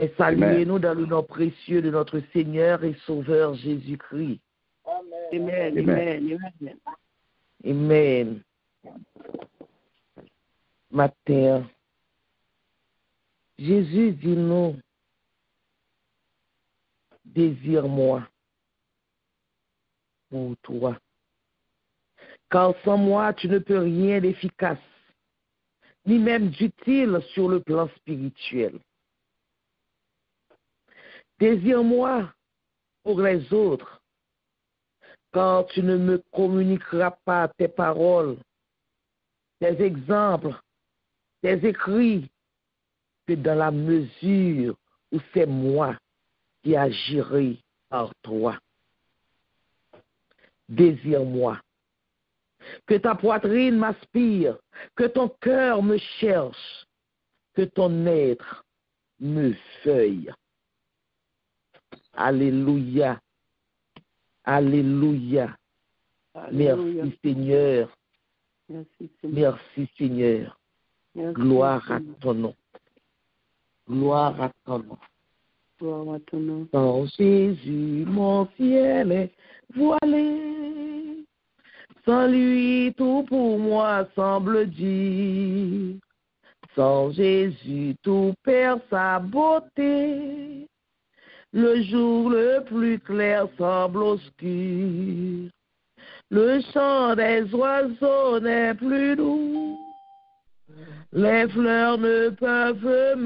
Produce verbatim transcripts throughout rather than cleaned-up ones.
Et saluez-nous dans le nom précieux de notre Seigneur et Sauveur Jésus-Christ. Amen. Amen. Amen. Amen. Matin, Jésus dit nous, désire-moi pour toi. Car sans moi, tu ne peux rien d'efficace, ni même d'utile sur le plan spirituel. Désire-moi pour les autres, car tu ne me communiqueras pas tes paroles, tes exemples, tes écrits, que dans la mesure où c'est moi qui agirai par toi. Désire-moi. Que ta poitrine m'aspire, que ton cœur me cherche, que ton être me feuille. Alléluia. Alléluia. Alléluia. Merci Seigneur. Merci Seigneur. Merci Seigneur. Merci, Gloire à Seigneur. ton nom. Gloire à ton nom. Gloire à ton nom. Sans Jésus, mon ciel est voilé. Sans lui, tout pour moi semble dire. Sans Jésus, tout perd sa beauté. Le jour le plus clair semble obscur. Le chant des oiseaux n'est plus doux. Les fleurs ne peuvent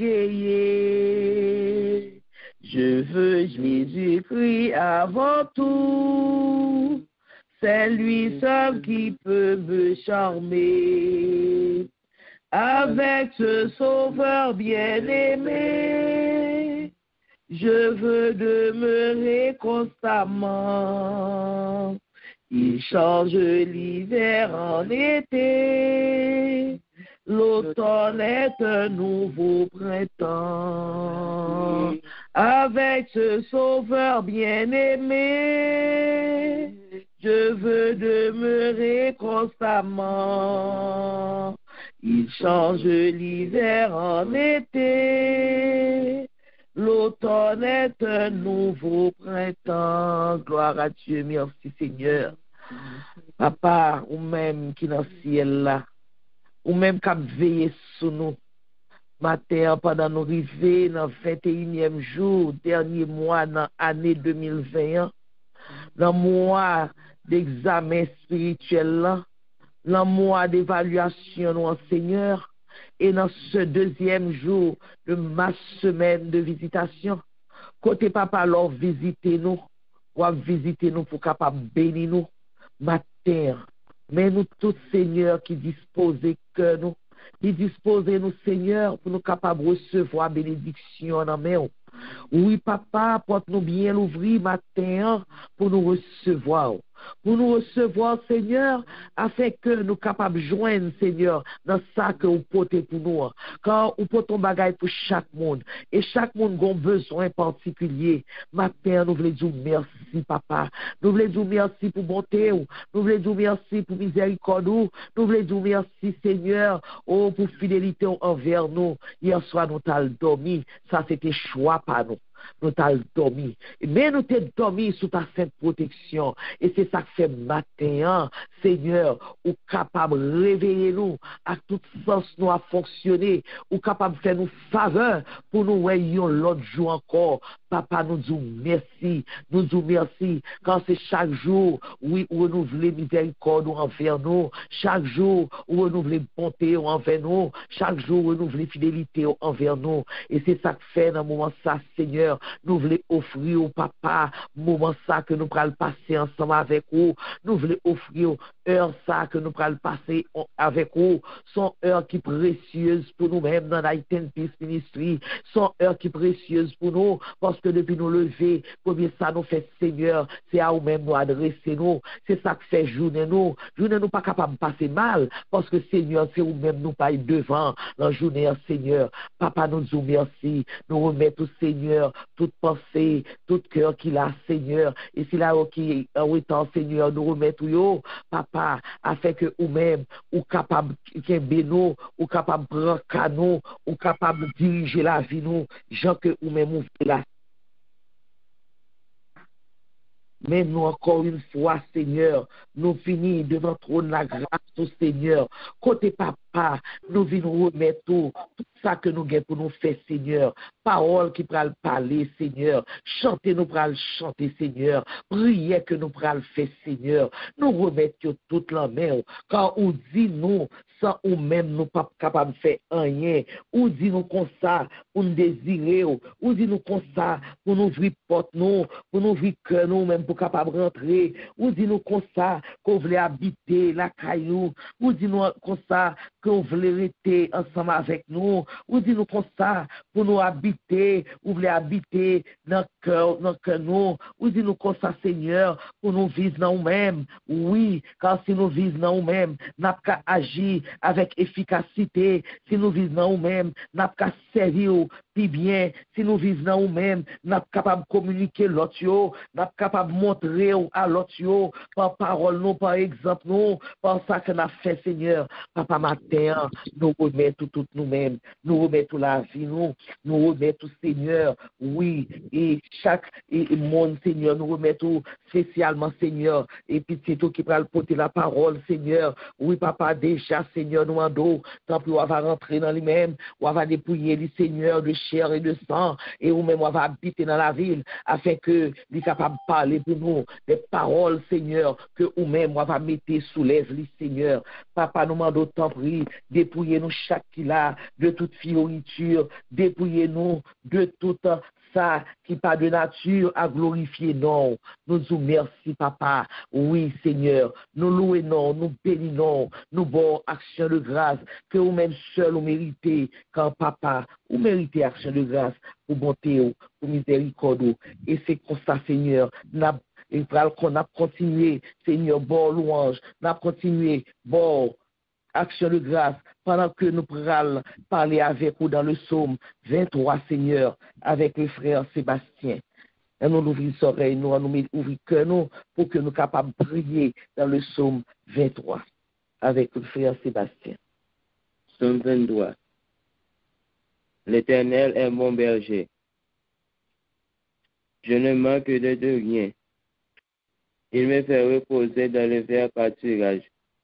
m'égayer. Je veux Jésus-Christ avant tout. C'est lui seul qui peut me charmer. Avec ce sauveur bien-aimé, je veux demeurer constamment. Il change l'hiver en été. L'automne est un nouveau printemps. Avec ce sauveur bien-aimé, je veux demeurer constamment. Il change l'hiver en été. L'automne est un nouveau printemps. Gloire à Dieu, merci Seigneur. Papa, ou même qui dans le ciel là, ou même qui a veillé sur nous, matin pendant nous arriver dans le vingt et unième jour, dernier mois dans l'année deux mille vingt et un, dans le mois d'examen spirituel là, dans le mois d'évaluation, nous, Seigneur, et dans ce deuxième jour de ma semaine de visitation, côté papa, alors visitez-nous, ou visitez-nous pour capable bénir nous, matin, mais nous tous, Seigneur, qui disposez que nous, qui disposez nous, Seigneur, pour nous capables de recevoir bénédiction dans main. Oui, papa, porte-nous bien l'ouvrir matin pour nous recevoir. Pour nous recevoir, Seigneur, afin que nous capables de joindre, Seigneur, dans ça que vous portez pour nous. Car vous portez un bagage pour chaque monde. Et chaque monde a un besoin particulier. Matin, nous voulons dire merci, papa. Nous voulons dire merci pour bonté. Nous voulons dire merci pour miséricorde. Nous voulons dire merci, Seigneur, oh, pour fidélité envers nous. Hier soir, nous t'avons dormi. Ça, c'était choix par nous. Nous t'avons dormi. Mais nous t'avons dormi sous ta sainte protection. Et c'est ça que fait matin, Seigneur, ou capable de réveiller nous, à tout sens nous à fonctionner, ou capable de faire nous faveur pour nous voyons l'autre jour encore. Papa, nous disons merci, nous disons merci, quand c'est chaque jour, oui, où renouveler miséricorde envers nous, chaque jour, où renouveler bonté envers nous, chaque jour, renouveler fidélité envers nous. Et c'est ça que fait dans le moment ça, Seigneur, nous voulons offrir au papa, moment ça que nous pourrons passer ensemble avec vous, nous voulons offrir heure ça que nous pourrons passer avec vous, son heure qui est précieuse pour nous-mêmes dans la Ten Peace Ministry, son heure qui est précieuse pour nous, parce que depuis nous lever, combien ça nous fait, Seigneur, c'est à nous-mêmes nous adresser nous, c'est ça que fait journée nous, journée nous pas capable de passer mal, parce que Seigneur, c'est nous-mêmes nous pas devant la journée, Seigneur. Papa, nous disons merci, nous remettons au Seigneur toute pensée, tout cœur qu'il a, Seigneur, et s'il a qui est en Seigneur, nous remettons yo, papa, papa, afin que ou-même, ou capable de nous, ou capable de branquer nous, ou capable de diriger la vie nous, gens que ou-même ou la. Mais nous, encore une fois, Seigneur, nous finissons devant trône la grâce au Seigneur. Côté papa, nous venons remettre tout, tout ça que nous avons pour nous faire, Seigneur. Parole qui pral parler, Seigneur. Chanter, nous pral chanter, Seigneur. Prier que nous pral faire, Seigneur. Nous remettons toute la main. Quand on dit nous, sans ou même nous pas capables de faire rien. Ou dit nous comme ça, pour nous désirer. Ou dit nous comme ça, pour nous ouvrir porte nous, pour nous ouvrir cœur nous, même pour capable rentrer. Ou dit nous comme ça, qu'on voulait habiter la caillou. Ou dit nous comme ça, qu'on voulait rester ensemble avec nous. Ou dit nous comme ça, pour nous habiter, ou voulez habiter dans le cœur, dans le cœur nous. Ou dit nous comme ça, Seigneur, pour nous vivre dans nous-mêmes. Oui, car si nous vivons dans nous-mêmes, nous n'avons qu'à agir avec efficacité. Si nous vivons dans nous-mêmes, nous n'avons qu'à servir puis bien. Si nous vivons dans nous-mêmes, nous sommes capables de communiquer l'autre, nous sommes capables de montrer à l'autre par parole, nous, par exemple, nous, par ça que nous avons fait, Seigneur. Papa, matin, nous remettons tout nous-mêmes, nous remettons la vie, nous, nous remettons, Seigneur, oui, et chaque et, monde, Seigneur, nous remettons spécialement, Seigneur, et puis c'est toi qui va porter la parole, Seigneur. Oui, papa, déjà, Seigneur, nous en dos, tant pis, on va rentrer dans lui-même, on va dépouiller les Seigneur de chair et de sang, et nous-mêmes, on va habiter dans la ville, afin que les capables de parler pour nous, des paroles, Seigneur, que nous-mêmes, on va mettre sous les Seigneur. Papa, nous demandons tant pis, dépouillez-nous chaque qui là, de toute fioriture, dépouillez-nous de tout ça qui pas de nature à glorifier, non. Nous vous merci, papa. Oui, Seigneur. Nous louons, nous bénissons, nous bon action de grâce, que vous-même seul vous méritez, quand papa, vous méritez action de grâce, pour bonté, pour miséricorde. Et c'est comme ça, Seigneur, et qu'on a continué, Seigneur, bon louange, on a continué, bon action de grâce, pendant que nous pourrons parler avec vous dans le psaume vingt-trois, Seigneur, avec le frère Sébastien. Et nous ouvrons les oreilles, nous nous ouvrons que nous, pour que nous soyons capables de prier dans le psaume vingt-trois, avec le frère Sébastien. Psaume vingt-trois. L'Éternel est mon berger. Je ne manque de, de rien. Il me fait reposer dans le vert pâturage.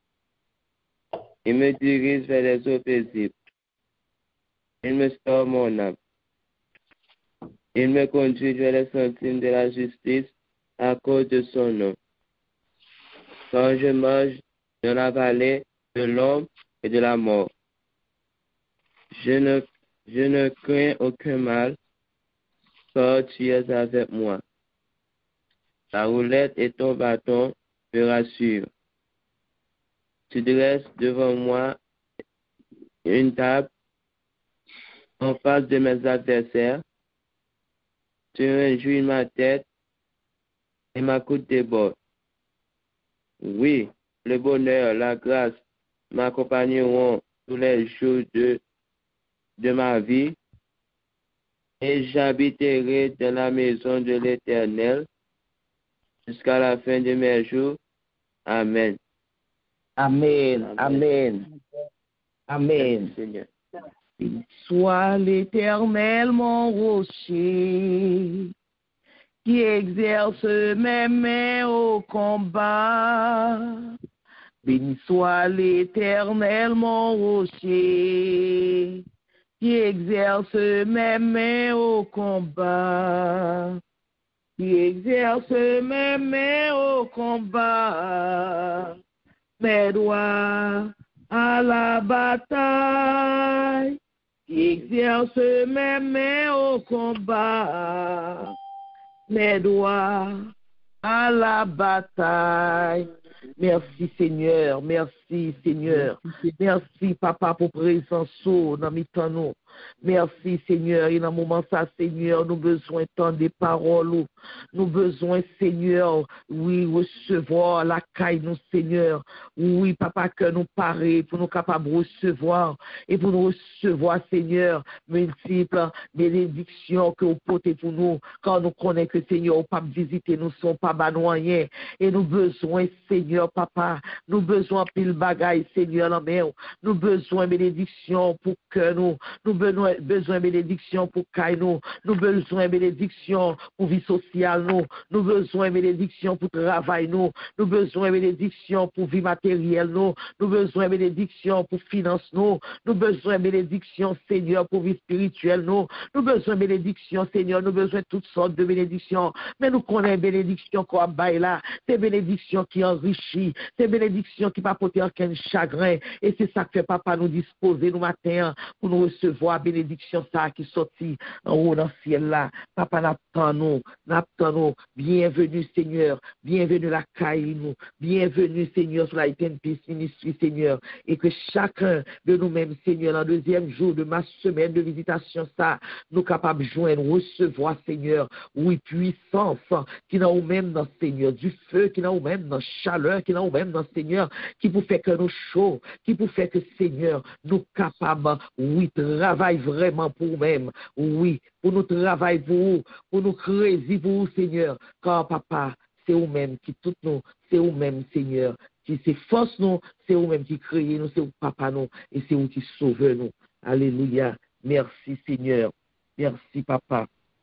Il me dirige vers les eaux paisibles. Il me restaure mon âme. Il me conduit vers les sentiers de la justice à cause de son nom. Quand je marche dans la vallée de l'ombre et de la mort, je ne, je ne crains aucun mal, car tu es avec moi. Ta roulette et ton bâton me rassurent. Tu dresses devant moi une table en face de mes adversaires. Tu réjouis ma tête et ma coupe déborde. Oui, le bonheur, la grâce m'accompagneront tous les jours de, de ma vie, et j'habiterai dans la maison de l'Éternel jusqu'à la fin de mes jours. Amen. Amen. Amen. Amen. Seigneur. Sois l'Éternel mon rocher, qui exerce mes mains au combat. Béni soit l'Éternel mon rocher, qui exerce mes mains au combat. Qui exerce mes mains au combat. Mes doigts à la bataille, qui exerce mes mains au combat, mes doigts à la bataille. Merci Seigneur, merci Seigneur, merci Papa pour présence dans mes temps nous. Merci, Seigneur. Et dans le moment ça, Seigneur, nous besoin tant des paroles. Nous besoin, Seigneur, oui, recevoir la caille, nous, Seigneur. Oui, Papa, que nous parer pour nous capables de recevoir et pour nous recevoir, Seigneur, multiples bénédictions que vous portez pour nous. Quand nous connaissons que, Seigneur, vous pas visiter, nous ne sommes pas banoyens. Et nous besoin, Seigneur, Papa, nous besoin pile bagaille, Seigneur, la mer. Nous besoin bénédiction pour que nous, nous besoin, besoin bénédiction pour caille nous, nous besoin bénédiction pour vie sociale nous, nous besoin bénédiction pour travail nous, nous besoin bénédiction pour vie matérielle nous, nous besoin bénédiction pour finance nous, nous besoin bénédiction, Seigneur, pour vie spirituelle nous, nous besoin bénédiction, Seigneur, nous besoin toutes sortes de bénédictions, mais nous connaissons bénédiction qu'on a là, c'est bénédiction qui enrichit, c'est bénédiction qui va porter aucun chagrin, et c'est ça que fait Papa nous disposer nous matin pour nous recevoir bénédiction ça qui sortit en haut dans le ciel là. Papa n'attend nous, n'attend nous. Bienvenue Seigneur, bienvenue la caille nous, bienvenue Seigneur sur la Iten Peace Ministry Seigneur, et que chacun de nous-mêmes Seigneur, dans le deuxième jour de ma semaine de visitation ça, nous capables de joindre, recevoir Seigneur, oui, puissance qui n'a ou même dans Seigneur, du feu qui n'a ou même dans chaleur, qui n'a ou même dans Seigneur, qui pour faire que nous chaud, qui pour faire que Seigneur, nous capables, oui, travaille vraiment pour nous-mêmes, oui, pour nous travailler pour vous, pour nous créer pour vous, Seigneur, car Papa, c'est vous-même qui tout nous, c'est vous-même, Seigneur, qui s'efforce nous, c'est vous-même qui créez nous, c'est vous, Papa, nous, et c'est vous qui sauvez nous. Alléluia. Merci, Seigneur. Merci, Papa.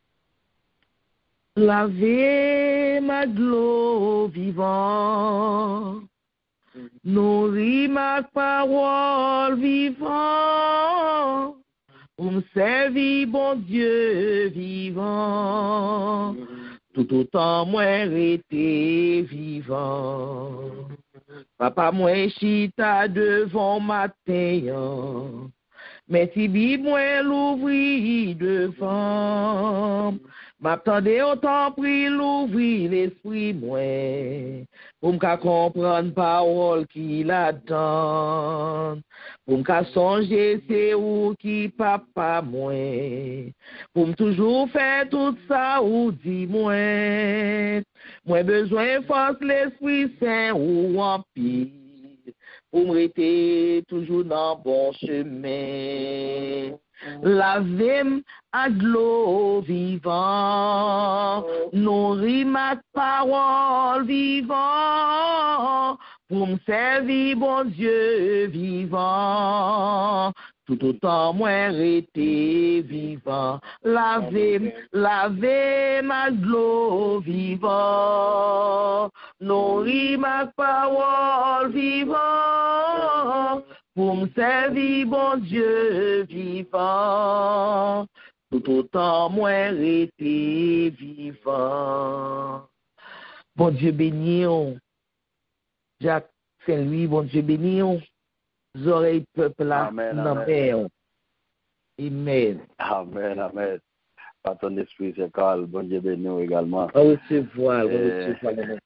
Lavez ma gloire vivant, nourris ma parole vivant, pour me servir, bon Dieu vivant, tout autant moi été vivant. Papa, moi chita devant matin, mais si bi moi l'ouvri devant, m'attendais autant pris l'ouvri l'esprit moi, pour me comprendre parole qui l'attend, pour me songer c'est où qui papa moi, pour me toujours faire tout ça ou dit moi, moi besoin force l'esprit saint ou en pire, pour me rester toujours dans bon chemin. Lavez-moi à de l'eau vivant, nourris ma parole vivant, pour me servir, bon Dieu vivant, tout autant moi été vivant. Lavez, lavez ma gloire vivant, nourris ma parole vivant, pour me servir, bon Dieu vivant, tout autant moi été vivant. Bon Dieu béni, Jacques Saint-Louis, bon Dieu béni, oreilles peuple là, Amen, amen. Amen. Amen, amen. Par ton esprit, c'est calme. Bon Dieu béni également. On recevoir, on recevoir.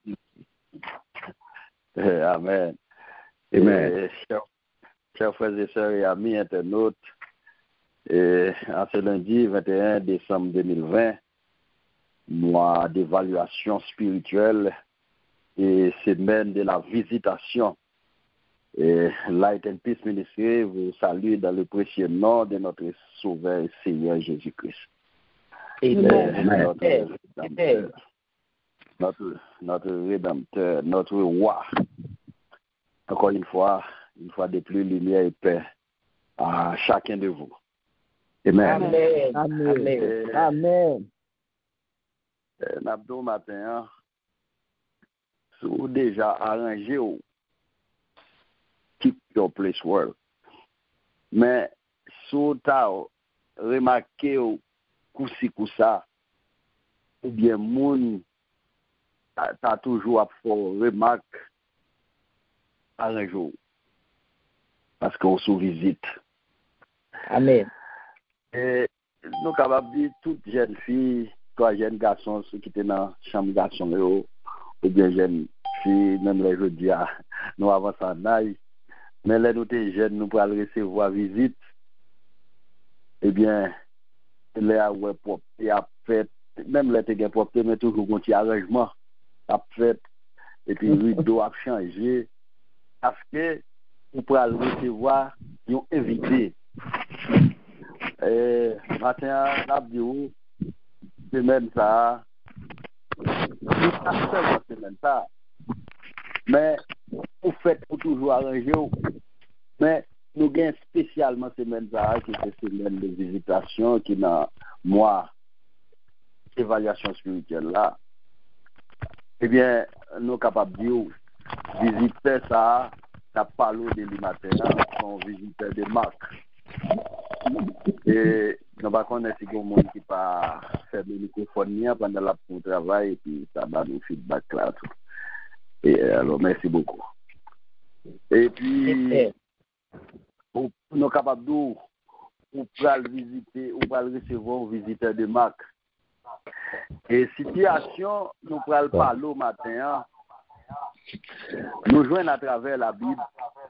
Amen. Amen. Chers frères et sœurs et amis internautes, et en ce lundi vingt et un décembre deux mille vingt, mois d'évaluation spirituelle et semaine de la visitation, et Light and Peace Ministry vous salue dans le précieux nom de notre Sauveur et Seigneur Jésus-Christ. Amen. Notre Rédempteur, notre, notre Rédempteur, notre Roi. Encore une fois, une fois de plus, lumière et paix à chacun de vous. Amen. Amen. Amen. Amen. Nabdo matin, sous déjà arrangé au keep your place well. Mais sous ta remarqué au koussi koussa, ou bien moun t'as toujours à faire remarque arrangé au. Parce qu'on sous visite. Amen. Et nous capables de dire toutes jeunes filles, trois jeunes garçons, ceux qui étaient dans la chambre garçon, ou bien jeunes filles, même les jeudis, nous avançons en aille. Mais là, nous sommes jeunes, nous pouvons recevoir visite. eh bien, les a ouais propre, et a fait, même les te propre, mais toujours un petit arrangement, a fait, et puis rideau a changé, parce que, on peut recevoir, ils ont invité. Et, matin, on a dit, semaine ça, pas seulement semaine ça, mais, vous faites pour toujours arranger, mais, nous gagnons spécialement semaine ça, qui est semaine de visitation, qui n'a, moi, évaluation spirituelle là, eh bien, nous sommes capables de dire, visiter ça, ça parle de l'immatin, son visiteur de marque. Et nous ne connaissons pas si il y a monde qui pas fait le microphone pendant la pour travail, et puis ça va nous feedback là. Tout. Et alors, merci beaucoup. Et puis, nous sommes capables de dire, on peut visiter, on peut recevoir un visiteur de marque. Et situation, nous prenons parler au matin, nous joignons à travers la Bible,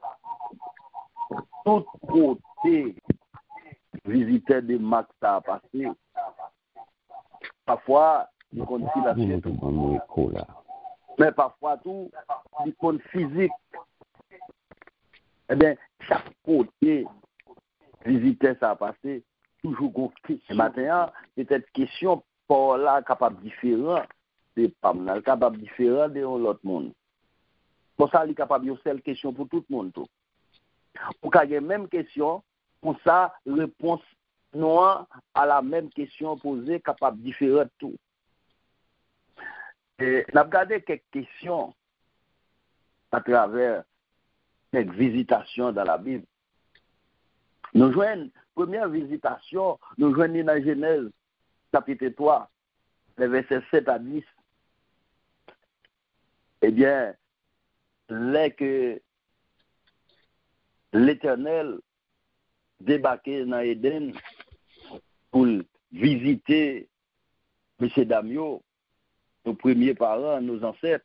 tout côté visiteur de Max a passé. Parfois, il compte tout. Mais parfois, tout, il compte physique. Eh bien, chaque côté visiteur ça a passé, toujours ce matin, peut-être question pour là capable différent c'est pas mal capable différent de l'autre monde pour ça il est capable de seule question pour tout le monde tout pour qu'il y ait même question pour ça réponse non à la même question posée capable différent tout et n'a regardé quelques questions à travers quelques visitations dans la Bible. Nous joignons première visitation nous joignons dans Genèse chapitre trois, les versets sept à dix. Eh bien, là que l'Éternel débarquait dans Éden pour visiter M. Damio, nos premiers parents, nos ancêtres,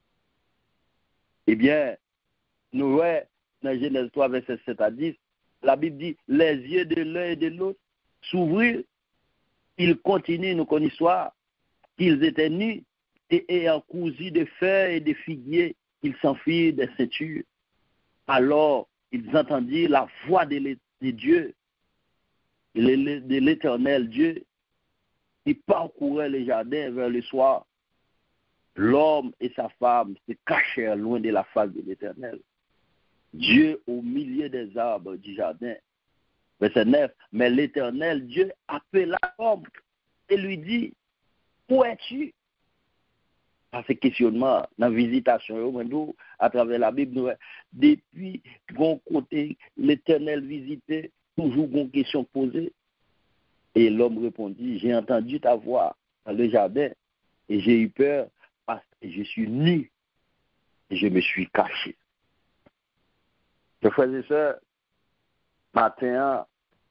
eh bien, nous voyons dans Genèse trois, versets sept à dix, la Bible dit, les yeux de l'un et de l'autre s'ouvrirent. Ils continuent nos histoire qu'ils étaient nus et ayant cousu de feuilles et de figuiers, ils s'enfuirent des ceintures. Alors, ils entendirent la voix de, de Dieu, de l'Éternel Dieu, qui parcourait les jardins vers le soir. L'homme et sa femme se cachèrent loin de la face de l'Éternel. Dieu au milieu des arbres du jardin. Verset neuf, mais l'Éternel Dieu appela l'homme et lui dit, où es-tu? À ce questionnement, dans la visitation, à travers la Bible, depuis qu'on côté l'Éternel visitait, toujours une question posée. Et l'homme répondit, j'ai entendu ta voix dans le jardin et j'ai eu peur parce que je suis nu et je me suis caché. Mes frères et sœurs, matin,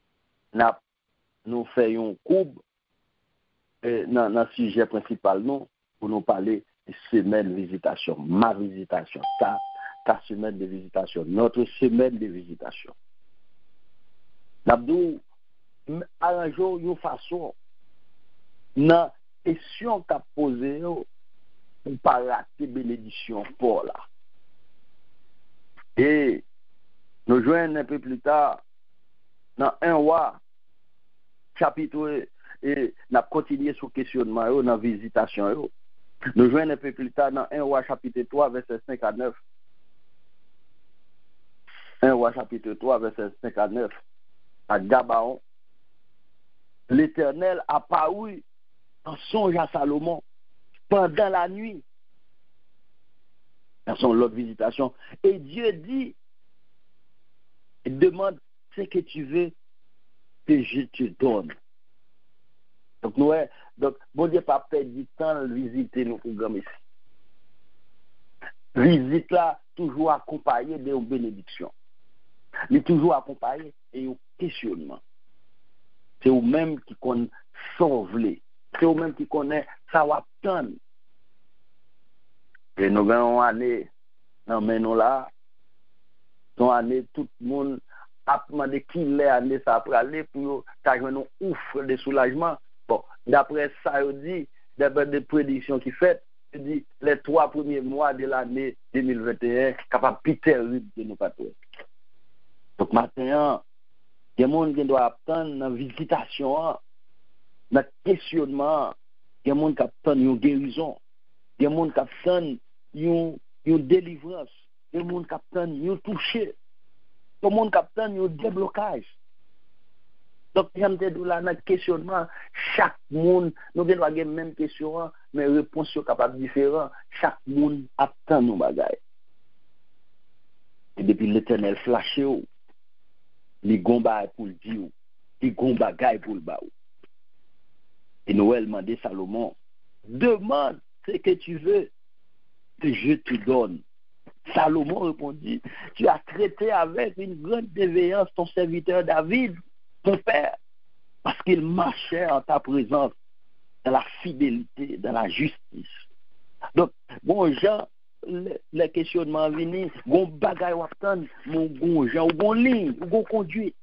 nous faisons une courbe dans le sujet principal, non, pour nous parler de semaine de visitation, ma visitation, ta, ta semaine de visitation, notre semaine de visitation. Nous arrangeons une façon, dans la question qu'a posée, pour ne pas rater bénédiction pour là. Et nous joignons un peu plus tard dans un roi, chapitre, et nous continuons sur le questionnement, dans la visitation. Nous joignons un peu plus tard dans un roi, chapitre trois, verset cinq à neuf. un roi, chapitre trois, verset cinq à neuf. À Gabaon, l'Éternel apparut en songe à Salomon pendant la nuit, dans son lot de visitation. Et Dieu dit, demande ce que tu veux que je te donne. Donc, nous, donc, bon Dieu, pas perdre du temps à visiter nos programmes ici. Visite là, toujours accompagnée d'une bénédiction. Mais toujours accompagné et un questionnement. C'est eux-mêmes qui connaissent sauver. C'est eux-mêmes qui connaissent ça va attendre. Et nous allons aller dans nous là, nous allons tout le monde a demandé qui l'est année ça après aller pour ta joindre un ouf de soulagement. Bon, d'après ça, il dit, d'après des prédictions qu'il fait, il dit les trois premiers mois de l'année deux mille vingt et un, capable de terrible de nous pas trouver. Donc maintenant, il y a des gens qui doivent attendre dans la visitation, dans le questionnement, il y a des gens qui attendent une guérison, il y a des gens qui attendent une, une délivrance, il y a des gens qui attendent une toucher, il y a des gens qui attendent un déblocage. Donc, j'aime te dire là, dans le questionnement, chaque monde, nous devons avoir la même question, mais réponse sont capables différentes. Chaque monde attend nos bagages. Et depuis l'Éternel flashé, les gomba pour le dire, les gomba pour le bas. Et Noël demandait Salomon, demande ce que tu veux, que je te donne. Salomon répondit, tu as traité avec une grande déveillance ton serviteur David, ton père, parce qu'il marchait en ta présence dans la fidélité, dans la justice. Donc, bon, Jean, le, le questionnement venu, bon bagay waptan, mon bon Jean, ou bon ligne, ou bon conduite.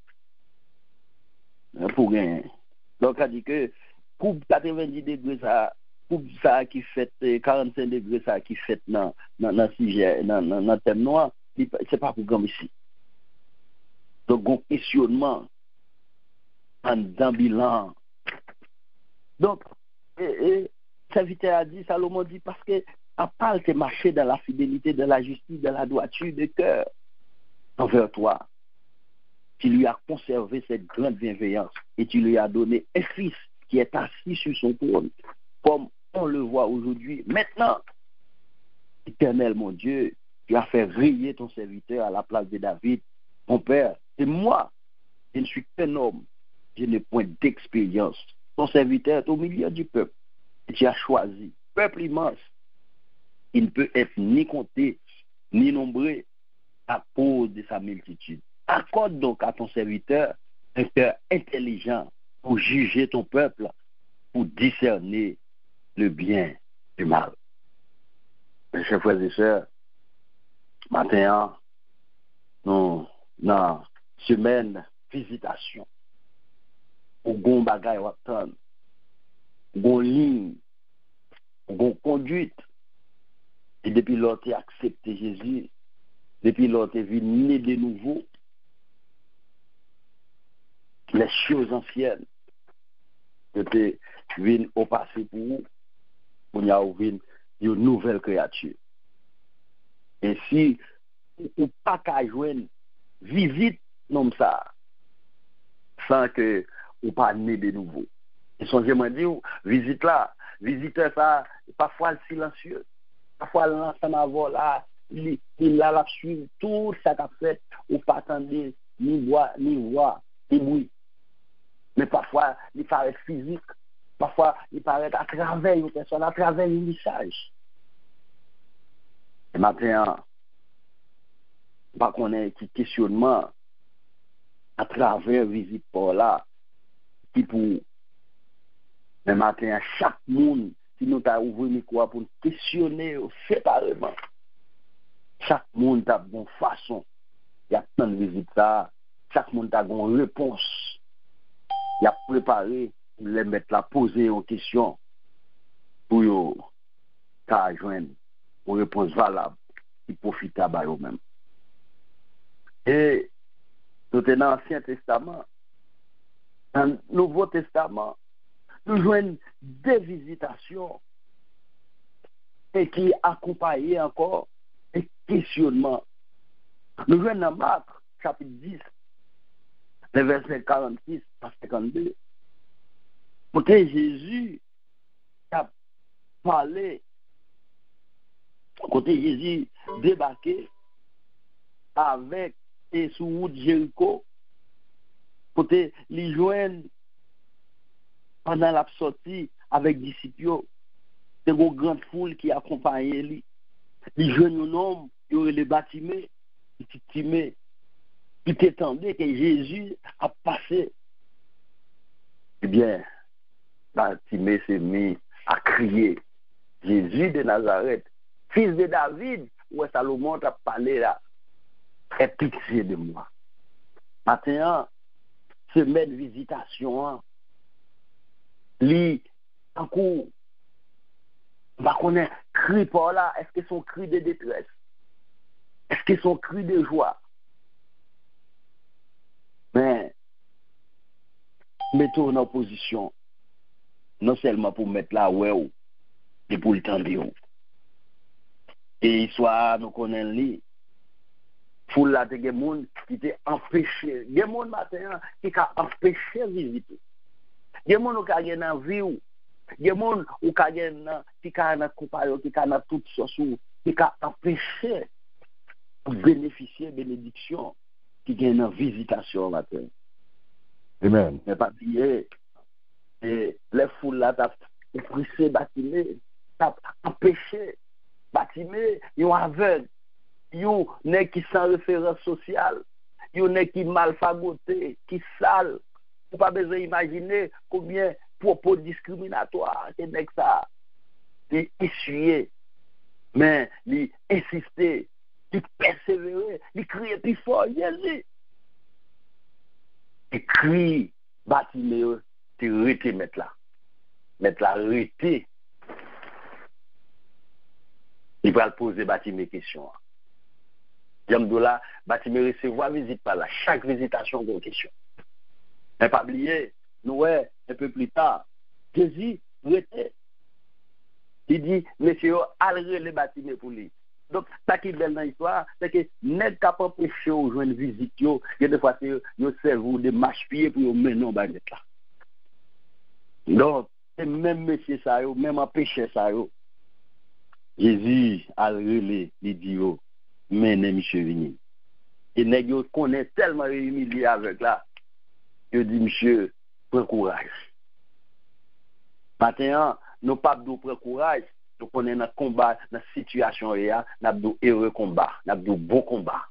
Pour rien. Donc, on dit que, pour quatre-vingt-dix degrés, ça, pour ça qui fait quarante-cinq degrés, ça qui fait dans le sujet, dans le thème noir, c'est pas pour comme ici. Donc, bon questionnement, en bilan. Donc, et, et, serviteur a dit, Salomon dit, parce que à part de marcher dans la fidélité, de la justice, de la droiture de cœur envers toi, tu lui as conservé cette grande bienveillance et tu lui as donné un fils qui est assis sur son trône, comme on le voit aujourd'hui. Maintenant, Éternel mon Dieu, tu as fait rayer ton serviteur à la place de David, mon père. Et moi, je ne suis qu'un homme. Je n'ai point d'expérience. Ton serviteur est au milieu du peuple. Et tu as choisi. Peuple immense. Il ne peut être ni compté, ni nombré à cause de sa multitude. Accorde donc à ton serviteur un cœur intelligent pour juger ton peuple, pour discerner le bien du mal. Mes chers frères et sœurs, maintenant, nous, dans semaine visitation, ou gon bagay watan, gon ligne, gon conduite. Et depuis lors, tu as accepté Jésus, depuis lors, tu es venu de nouveau, les choses anciennes, que tu viens au passé pour vous, pour y avoir une nouvelle créature. Et si, ou pas qu'à joindre, visite, non ça, sans que ou pas né de nouveau. Et songez-moi dire, visite là, visiteur ça, parfois silencieux, parfois l'ensemble avant là, il a la suivre tout ça qu'a fait, ou pas attendre ni voir, ni voir, ni bruit. Mais parfois, il paraît physique, parfois, il paraît à travers une personne, à travers un message. Et maintenant, pas qu'on ait un questionnement à travers visite par là, qui pour le matin, chaque monde, si nous avons ouvert le micro pour questionner séparément, chaque monde a une bonne façon, il y a plein de visites ça, chaque monde a une réponse, il a préparé pour les mettre là, poser une question pour qu'ils joindre une réponse valable qui profite à eux-mêmes. Et nous sommes dans l'Ancien Testament. Dans le Nouveau Testament, nous joignons des visitations et qui accompagnent encore des questionnements. Nous joignons dans Marc, chapitre dix, les versets quarante-six à cinquante-deux. Côté Jésus a parlé, côté Jésus débarqué avec et sous route Jéricho, côté les joindre pendant la sortie avec disciples, c'est une grande foule qui accompagnait lui. Les jeunes hommes, ils auraient les bâtiments, les timés, qui t'étendaient que Jésus a passé. Eh bien, Bartimée s'est mis à crier, Jésus de Nazareth, fils de David, où Salomon t'a parlé là, aie pitié de moi. Matin, semaine visitation, li, en cours, va connaître cri par là, est-ce que son cri de détresse? Est-ce que son cri de joie? Mais, mettons en position, non seulement pour mettre là où est, et pour le tendre. Et soit nous connaissons lui, foule là de des gens qui étaient empêchés, des gens matin qui a empêché visiter. Des gens qui ont dans vie, des gens qui ont qui ont coupé, qui ont toutes choses, qui ont empêché de bénéficier de bénédiction qui gagne dans visitation matin. Amen. Mais pas oublier, et les foules là t'as pressé bâtiment, t'as empêché bâtiment, yon aveugle, yon n'est qui sans référence sociale, yon n'est qui mal fagoté, qui sale. Vous pas besoin d'imaginer combien propos discriminatoires que n'est que ça. Il essuyé, mais il insisté, il persévérait, il criait plus fort, Jésus. Il crie, bâtiment, tu arrêté mettre là. Mettre là, arrêté. Il va poser bâtiment question. J'aime là, bâtiment recevoir visite par là. Chaque visitation, une question. Mais pas oublier, nous, ouais, un peu plus tard, Jésus, arrêté. Il dit, monsieur, allez le bâtiment pour lui. Donc, ça qui est belle dans l'histoire, c'est que n'est pas empêché aux gens de visite, il y a des fois, ils servent de marche-pied pour mener au baguette là. Donc, c'est même monsieur ça, même empêché ça. Jésus a relé, il dit, menez monsieur vini. Et nèg yo connaît tellement humilié avec là, il dit, monsieur, prends courage. Maintenant, nous pas de prendre courage. Nous connaissons notre combat, notre situation, nous avons un heureux combat, nous avons un beau combat.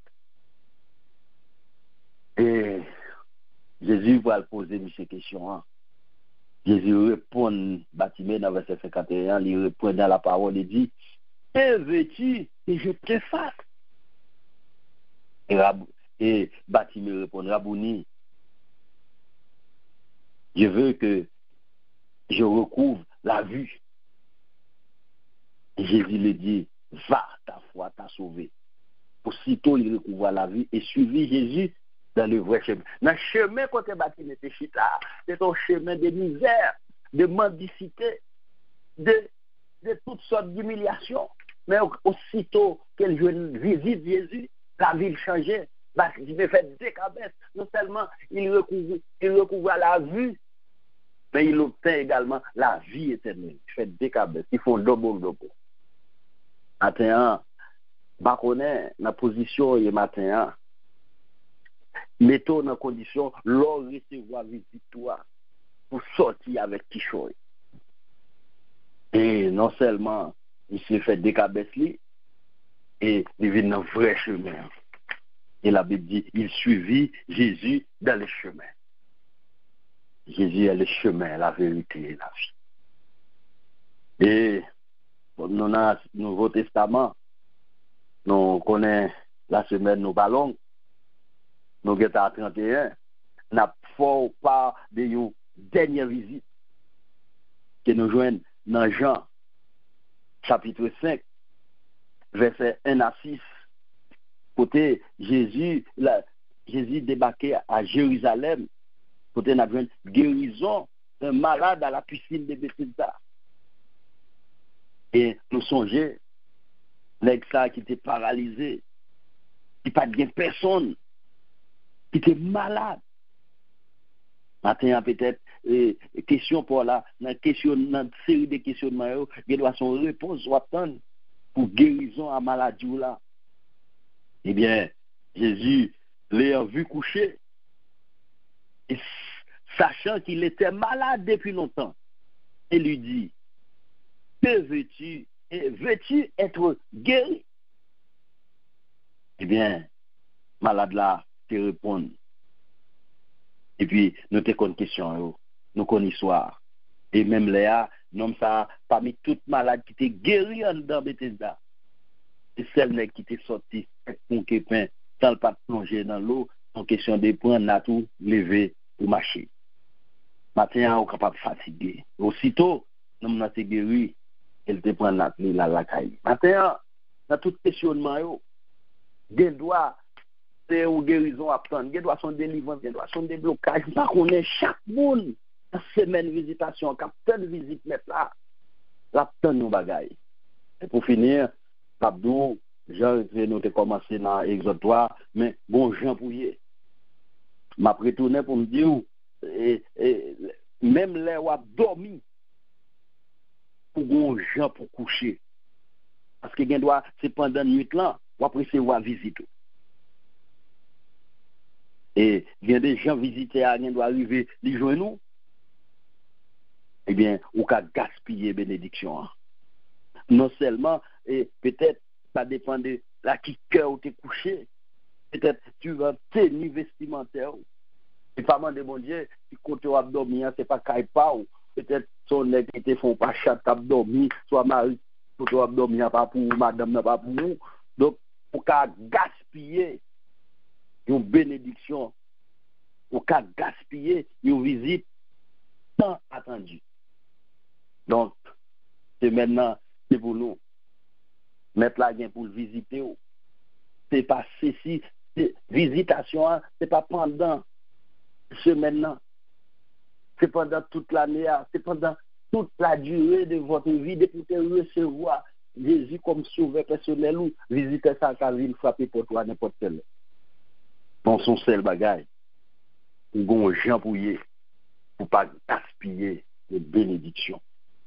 Et Jésus va poser ces questions. Hein. Jésus répond, bâtiment dans verset cinquante et un, il répond dans la parole, il dit, et veux-tu que je te fasse? Et, et bâtiment répond, Rabouni, je veux que je recouvre la vue. Jésus lui dit, va, ta foi t'a sauvé. Aussitôt, il recouvre la vie et suivit Jésus dans le vrai chemin. Dans le chemin côté bâtiment de Chita, c'est un chemin de misère, de mendicité, de, de toutes sortes d'humiliations. Mais aussitôt qu'elle visite Jésus, la ville changeait. Il me fait des cabesses. Non seulement il recouvre, il recouvre la vue, mais il obtient également la vie éternelle. Il fait des cabesses. Ils font double double. Matin, bah connaît la position et matin, mettons dans condition l'on recevoir visite toi pour sortir avec qui chose. Et non seulement il s'est fait des cabesses et il vient dans le vrai chemin. Et la Bible dit, il suivit Jésus dans le chemin. Jésus est le chemin, la vérité et la vie. Et nous avons le Nouveau Testament, nous connaissons la semaine, nous parlons, nous sommes à trente et un, nous n'avons pas de une dernière visite que nous joignons dans Jean, chapitre cinq, versets un à six. Côté Jésus, la, Jésus débarquait à Jérusalem, côté nous avons une guérison d'un malade à la piscine de Bethesda. Et nous songeons, les ça qui était paralysé, qui pas de personne, qui était malade. Maintenant, peut-être, euh, question pour là, dans question, dans une série de questionnements, il doit son réponse ou attendre pour guérison à maladie là. Eh bien, Jésus l'a vu coucher, et sachant qu'il était malade depuis longtemps, et lui dit, que veux-tu, veux-tu être guéri? Eh bien, malade là, te répond. Et puis, nous te connaissons question, nous connaissons l'histoire. Et même Léa, nous ça, parmi toutes malades qui étaient guéries en dedans Bethesda, c'est celle qui était sortie pour qu'elle sans le pas plonger dans l'eau, en question de prendre la tout, lever ou marcher. Matin, on est capable de fatiguer. Aussitôt, nous avons guéri, elle te prend la la la caille. Matin, dans tout questionnement, il doit c'est une guérison à prendre, il doit son délivrance, il doit son déblocage. Par contre, chaque monde, dans semaine visitation, quand de visite mettre là, la tonne nos bagailles. Et pour finir, Abdou, Jean, nous avons commencé dans l'exode trois, mais bon, Jean Pouillet, m'a retourné pour me dire, et, et, même les ou a dormi, pour bon Jean pour coucher. Parce que doit, c'est pendant une nuit là, ou après c'est ou visite. Et il y a des gens visités à rien doit arriver, les joindre nous. Eh bien, ou qu'à gaspiller bénédiction. Non seulement, et peut-être, ça dépend de la qui cœur où tu es couché. Peut-être tu vas tenir vestimentaire. Et pas mal de bon Dieu, si côté ou abdomen, c'est pas caïpa ou peut-être son nez qui te font pas chat abdomen, soit mari, côté ou abdomen, pas pour madame, pas pour nous. Donc, pour qu'à gaspiller une bénédiction, pour qu'à gaspiller une visite tant attendue. Donc, c'est maintenant, c'est pour nous. Mettre la gain pour le visiter. C'est pas ceci. Visitation, c'est pas pendant ce maintenant. C'est pendant toute l'année. C'est pendant toute la durée de votre vie. Depuis que vous recevoir Jésus comme sauveur personnel ou visiter sa ville, frapper pour toi n'importe quel. Dans son seul bagage. Pour qu'on Jean Pouillet. Pour pas gaspiller les bénédictions.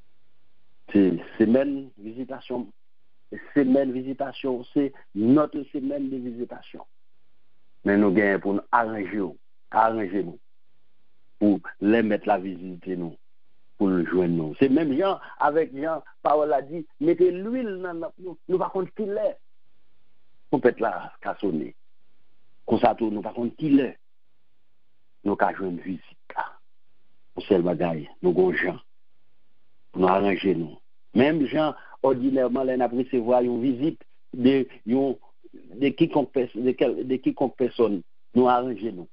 C'est semaine visitation. Semaine visitation, c'est notre semaine de visitation. Mais nous gagnons pour nous arranger, arranger nous, pour les mettre la visite nous, pour le joindre nous. C'est même Jean, avec Jean, Paul a dit, mettez l'huile dans notre nous, nous par contre qu'il est. On peut être là, cassonner. Comme ça, nous par contre qu'il est. Nous avons joué une visite là. C'est le bagage, nous avons Jean, pour nous arranger nous. Même Jean, ordinairement, là, on a recevoir une visite de, de, de quiconque personne, nous arranger nous.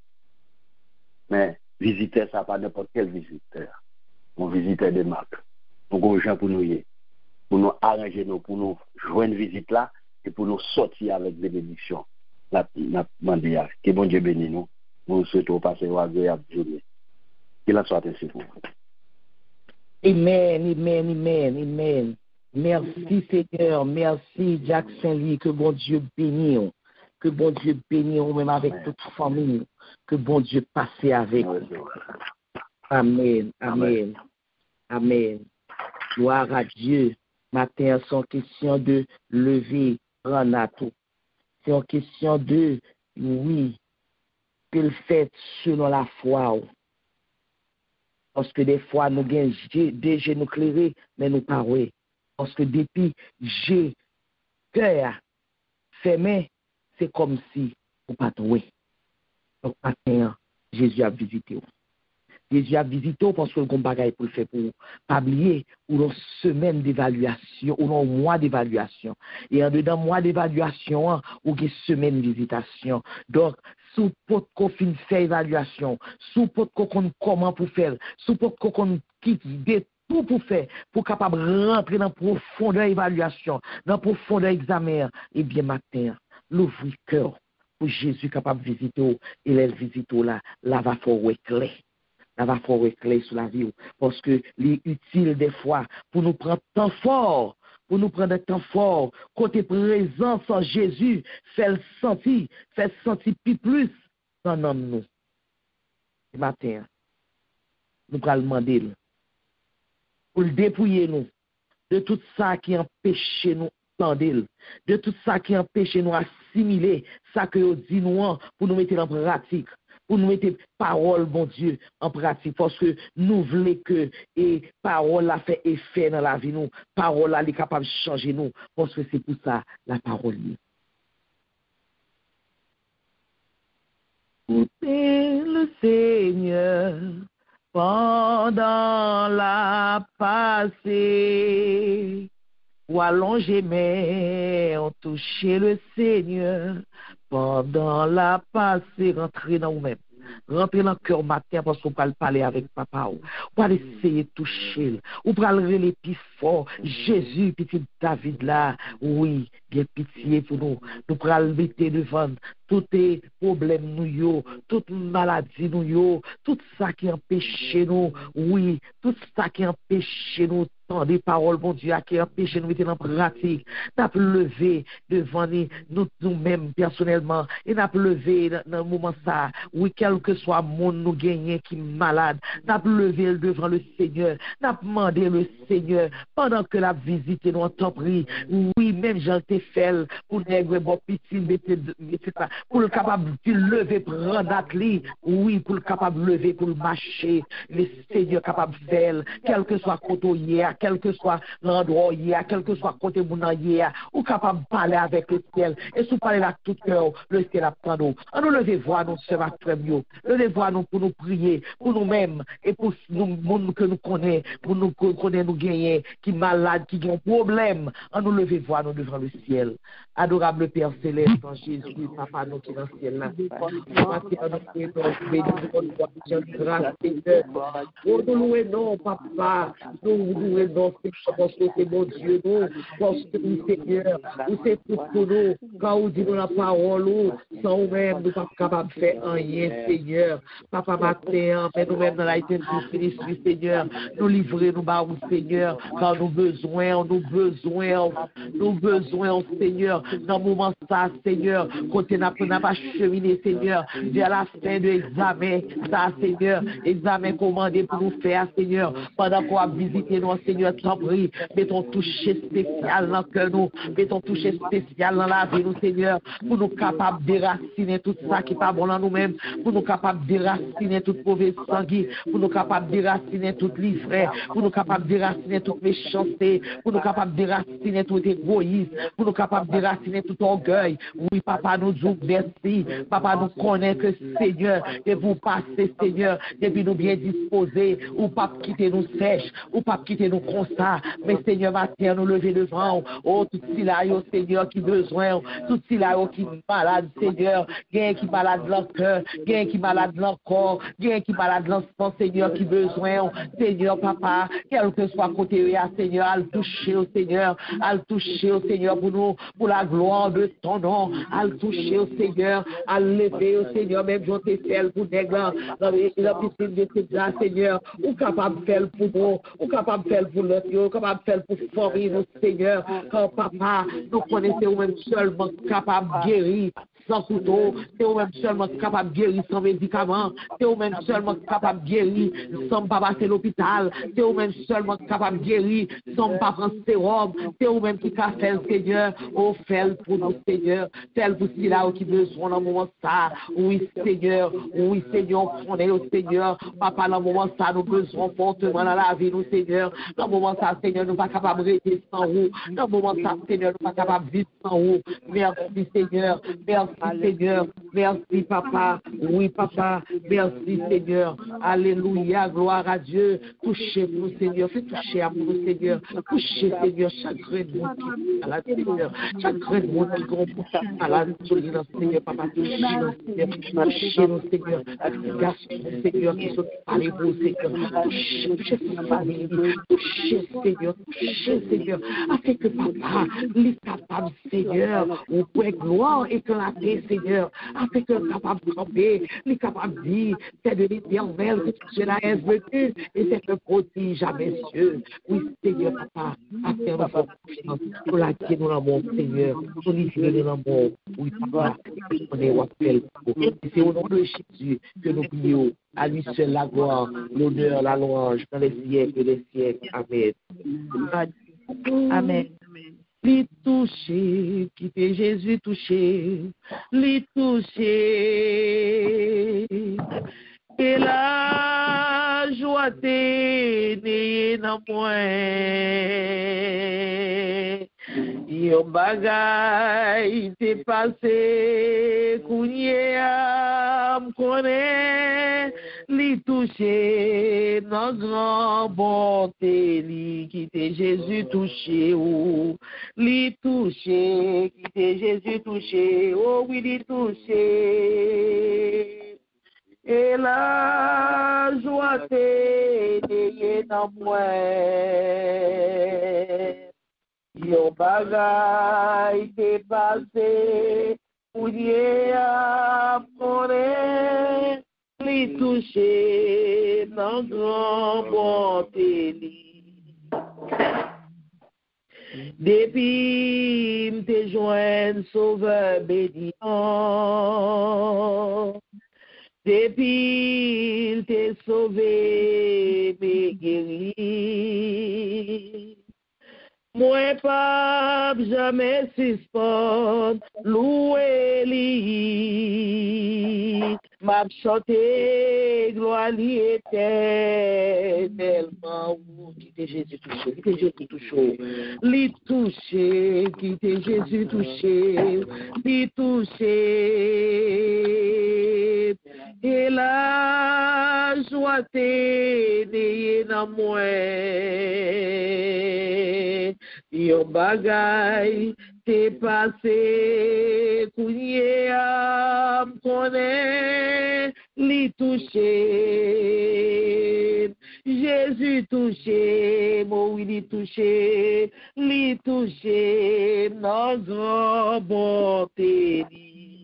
Mais visiteur, ça pas n'importe quel visiteur. On visiteur de marque. Donc, aux gens pour nous y pour nous arranger nous, pour nous jouer une visite là, et pour nous sortir avec bénédiction. La, la demande, que bon Dieu bénisse nous. Nous souhaitons passer une agréable journée. Qu'il en soit ainsi pour vous. Amen, amen, amen, amen. Merci Seigneur, merci Jacques Saint-Louis, que bon Dieu bénisse, que bon Dieu bénisse, même avec amen. Toute famille, que bon Dieu passe avec nous. Amen, amen, amen. Gloire à Dieu. Matin, c'est une question de lever, prendre à tout. C'est une question de, oui, que le fait selon la foi. Parce que des fois, nous avons des genoux clairés, mais nous pas oui. Parce que depuis j'ai cœur fermé, c'est comme si nous pas oui. Donc, maintenant, Jésus a visité. Jésus a visité parce que le bagage pour le faire pour pas oublier ou une semaine d'évaluation ou un mois d'évaluation. Et en dedans mois d'évaluation, ou une semaine de visitation. Donc, sous pot qu'on fin faire évaluation, sous pot qu'on comment pour faire, sous pot qu'on quitte des tout pour faire, pour capable rentrer dans profondeur évaluation, dans profondeur examen, et bien matin, l'ouvrir cœur pour Jésus capable de visiter et les visite là, là va faire éclair. Là va faire éclair sur la vie parce que c'est utile des fois pour nous prendre temps fort. Pour nous prendre un temps fort, côté présence en Jésus, fait le sentir, fait sentir plus plus dans homme nous. Ce matin, nous allons demander pour le dépouiller nous de tout ça qui empêche nous d'entendre, de tout ça qui empêche nous assimiler ça que nous dit nous pour nous mettre en pratique. Pour nous mettre parole, bon Dieu, en pratique, parce que nous voulons que et parole a fait effet dans la vie, nous, parole est capable de changer nous, parce que c'est pour ça la parole. Écoutez le Seigneur pendant la passée, ou allonger mais on toucher le Seigneur pendant la passée, rentrer dans vous-même. Rentrer dans le cœur matin parce qu'on peut parler avec papa. On va essayer de toucher. On va le relayer plus fort. Jésus, petit David là, oui, bien pitié pour nous. Nous pourrons le mettre devant tous les problèmes nous, toutes les maladies nous, tout ça qui empêche nous, oui, tout ça qui empêche nous. Des paroles, bon Dieu, qui empêche nous mettre en pratique. Nous avons levé devant nous, nous-mêmes personnellement, et nous avons levé dans le moment ça, oui, quel que soit le monde nous gagnons qui est malade, nous avons levé devant le Seigneur, nous avons demandé le Seigneur, pendant que la visite nous avons pris, oui, même Jean Tefel, pour nègre, bon, petit, pour le capable de lever, prendre la clé, oui, pour le capable de lever, pour le marcher, le Seigneur capable de faire, quel que soit côté hier, quel que soit l'endroit hier, quel que soit côté mon hier, ou capable de parler avec le ciel, et si vous parlez avec tout cœur, le ciel apprend nous. On nous lever voir nous sœurs très mieux, lever voir nous pour nous prier, pour nous-mêmes, et pour nous, monde que nous connaissons, pour nous connaître, nous gagner, qui malade, qui ont problème, on nous lever voir nous devant le ciel. Adorable Père Céleste, en Jésus, Papa, nous qui dans le ciel là. Nous louons non, Papa, nous louons non, parce que c'est mon Dieu, nous, parce que nous, Seigneur, nous c'est tout pour nous, quand vous dites la parole, sans nous-mêmes, nous ne sommes pas capables de faire rien, Seigneur. Papa, matin, mais nous-mêmes dans la éternité, Seigneur, nous livrer, nous barrons, Seigneur, quand nous besoin, nous besoin, nous besoin, Seigneur, dans le moment ça, Seigneur, quand on n'a pas cheminé, Seigneur, vers la fin de l'examen, ça, Seigneur, examen commandé pour nous faire, Seigneur, pendant qu'on va visiter nous, Seigneur, t'en prie, mettons toucher spécial dans le cœur, nous, mettons toucher spécial dans la vie, nous, Seigneur, pour nous capables de déraciner tout ça qui n'est pas bon dans nous-mêmes, pour nous capables de déraciner toute mauvaise sanguine, pour nous capables de déraciner toute livraie, pour nous capables de déraciner toute méchanceté, pour nous capables de déraciner tout égoïsme, pour nous capables de déraciner tout orgueil. Oui, Papa, nous disons merci. Papa, nous connaît que Seigneur, et vous passez, Seigneur, depuis nous bien disposés, ou pas quitter nous sèche, ou pas quitter nous comme ça, mais Seigneur, matin, nous lever devant, oh, tout ce là, oh, Seigneur, qui besoin, tout ce là, oh, qui malade, Seigneur, gain qui malade dans le cœur, gain qui malade dans le corps, gain qui malade dans le sang, Seigneur, qui besoin, Seigneur, Papa, quel que soit côté, Seigneur, à le toucher, au Seigneur, à le toucher, au Seigneur, pour nous, pour la gloire de ton nom, à le toucher, au Seigneur, à le lever, au Seigneur, même je t'ai fait pour nègre, dans la piscine de ces là, Seigneur, ou capable de faire pour nous, ou capable de faire pour l'autre, ou capable de faire pour former nos Seigneur, quand Papa, nous connaissons même seulement capable de guérir sans couteau, c'est vous-même seulement capable de guérir sans médicaments, c'est vous-même seulement capable de guérir sans pas passer l'hôpital, c'est vous-même seulement capable de guérir sans pas prendre sérum, c'est vous-même qui a fait le Seigneur, au fait pour nous Seigneur, tel pour ceux là qui besoin dans le moment ça, oui Seigneur, oui Seigneur, on est au Seigneur, Papa dans le moment ça, nous besoin fortement dans la vie, nous Seigneur, dans le moment ça, Seigneur, nous pas capable de rester sans vous, dans le moment ça, Seigneur, nous pas capable de vivre sans vous, merci Seigneur, merci Seigneur, merci Papa, oui Papa, merci Seigneur, alléluia, gloire à Dieu, touchez nous Seigneur, fais toucher à nous Seigneur, touchez Seigneur, chaque grain de monde qui est malade Seigneur, chaque grain de monde qui est malade, Seigneur, Papa, touchez nous Seigneur, touchez nous Seigneur, les garçons Seigneur qui sont allés vous Seigneur, touchez, touchez cette famille, touchez Seigneur, touchez Seigneur, afin que Papa, les capables Seigneur, au point gloire éclater Seigneur, afin que capable de camper, les capables de dire, c'est de l'éternel que cela est venu, et c'est le prodige à mes yeux. Oui, Seigneur, Papa, afin de faire confiance, pour la qui nous l'amour, Seigneur, pour livrer de l'amour. Oui, Papa, on est au appel. Et c'est au nom de Jésus que nous prions. À lui seul la gloire, l'honneur, la louange, dans les siècles et les siècles. Amen. Amen. Les toucher, quitter Jésus toucher, les toucher. Et la joie t'est née dans moi. Yon bagay t'est passé, kounye am koné, li li touché, non grand bonté, li quitte Jésus touché, oh, li touché, quitte Jésus touché, oh oui, li touché. Et la joie t'est née dans moi. Yo bagay t'est passé, pour y apprendre, li toucher, dans grand bonté li. Depuis m'te joint sauveur bénissant, depuis il t'est sauvé, mais guéri. Moi pas jamais suspendre, louer li, m'a chanté gloire li éternellement. Qui t'est Jésus touché, qui t'est Jésus touché, li touché, qui t'est Jésus touché, li touché. Et la joie t'est née dans moi. Yo bagay t'est passé, kounye am konen, li touché. Jésus touché, moi oui li touché, li touché, non grand bonté li.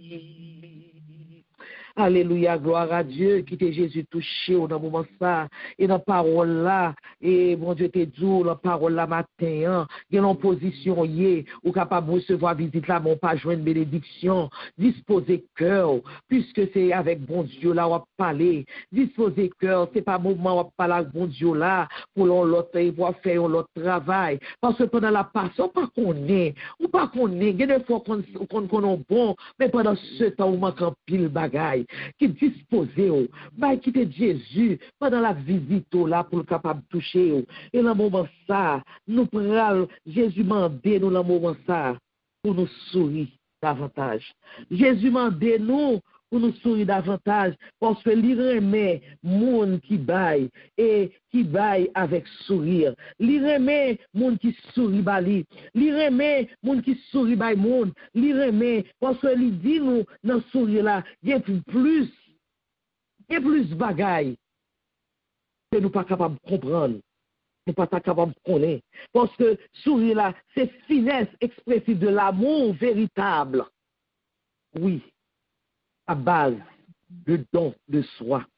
Alléluia, gloire à Dieu, qui t'est Jésus touché dans le moment ça, et dans la parole là, et mon Dieu t'est dit, dans la parole là matin, il y a une position, ou capable de recevoir visite là, mon pas joindre bénédiction, disposer cœur, puisque c'est avec bon Dieu là, on va parler, disposer cœur, c'est pas moment on va parler avec bon Dieu là, pour l'autre, et pour faire l'autre travail, parce que pendant la passe, on pas connaît, on pas connaît, il y a des fois qu'on est bon, mais pendant ce temps, on manque un pile bagaille. Qui disposait, oh, bah, qui était Jésus pendant la visite oh, là pour le capable de toucher. Oh. Et dans le moment ça, nous prenons Jésus mandé nous dans le moment ça pour nous sourire davantage. Jésus mandé nous pour nous sourire davantage parce que l'il remet monde qui baille et qui baille avec sourire. L'il remet monde qui sourit bali. L'il remet monde qui sourit baille monde. L'il remet parce que l'il dit nous dans sourire là, il y a plus, il y a plus bagaille que nous pas capable de comprendre. Nous pas capable de connaître. Parce que sourire là, c'est finesse expressive de l'amour véritable. Oui. À base de don de soi.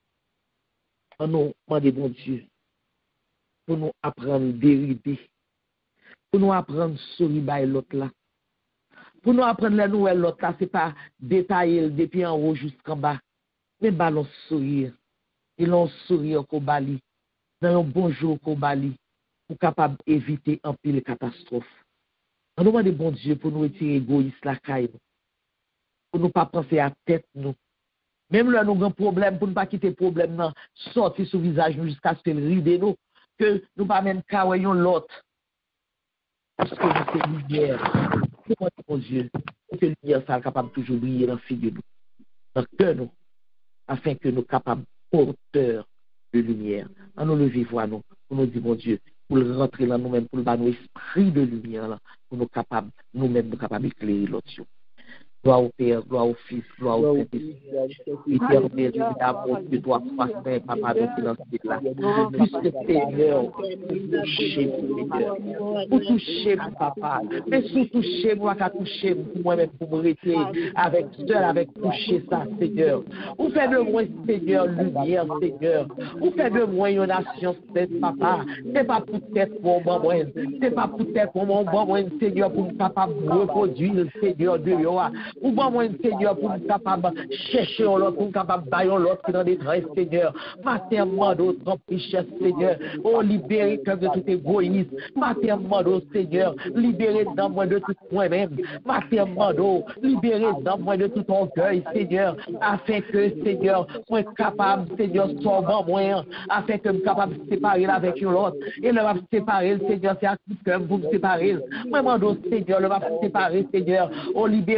On nous demande bon Dieu pour nous apprendre à dérider, pour nous apprendre à sourire by l'autre là, pour nous apprendre la nouvelle l'autre là, c'est pas détailler depuis en haut jusqu'en bas, mais ballon sourire, et l'on sourire qu'on bali, dans un bonjour qu'on bali, pour capable d'éviter un pile catastrophe. On nous demande bon Dieu pour nous retirer égoïste la caille. Pour ne pas penser à tête nous. Même là, nous avons un problème, pour ne pas quitter le problème, non, sortir sous le visage nous jusqu'à ce que le ride nous, que nous pas même caroyons l'autre. Parce que nous sommes lumière. C'est mon Dieu. Pour que la lumière soit capable de toujours briller dans la figure nous, dans le cœur nous, afin que nous soyons capables porteurs de lumière. En nous lever, voir nous, pour nous dire, mon Dieu, pour le rentrer dans nous-mêmes, pour le donner esprit de lumière, là, pour nous capables, nous-mêmes, nous capables d'éclairer l'autre. Gloire au Père, gloire au Fils, gloire au Saint-Esprit. Éternel, Dieu d'amour, Dieu doit passer, papa, de silencier là. Puisque Seigneur, pour toucher, Seigneur, pour toucher, papa, mais sous toucher, moi, qu'à toucher, moi-même, pour me rester avec seul, avec toucher ça, Seigneur. Ou fait de moi, Seigneur, lumière, Seigneur. Ou fait de moi une nation, papa. C'est pas pour tête pour moi, c'est pas pour tête pour moi, Seigneur, pour me capable de reproduire, Seigneur, de l'Oa. Ou pas moi, Seigneur, pour nous capable de chercher l'autre, pour nous capable de bailler l'autre qui est dans des traits, Seigneur. Maternement d'autres richesse, Seigneur. Oh, libérez comme de tout égoïsme. Maternement d'autres, Seigneur. Libérez dans moi de tout moi-même. Maternement d'autres. Libérez dans moi de tout orgueil, Seigneur. Afin que, Seigneur, moi capable, Seigneur, sauve moi, afin que je suis capable de séparer avec l'autre. Et le va séparer, Seigneur, c'est à coup de cœur, vous me séparez. Moi, demande, Seigneur, le va séparer, Seigneur. Oh, libérez cœur.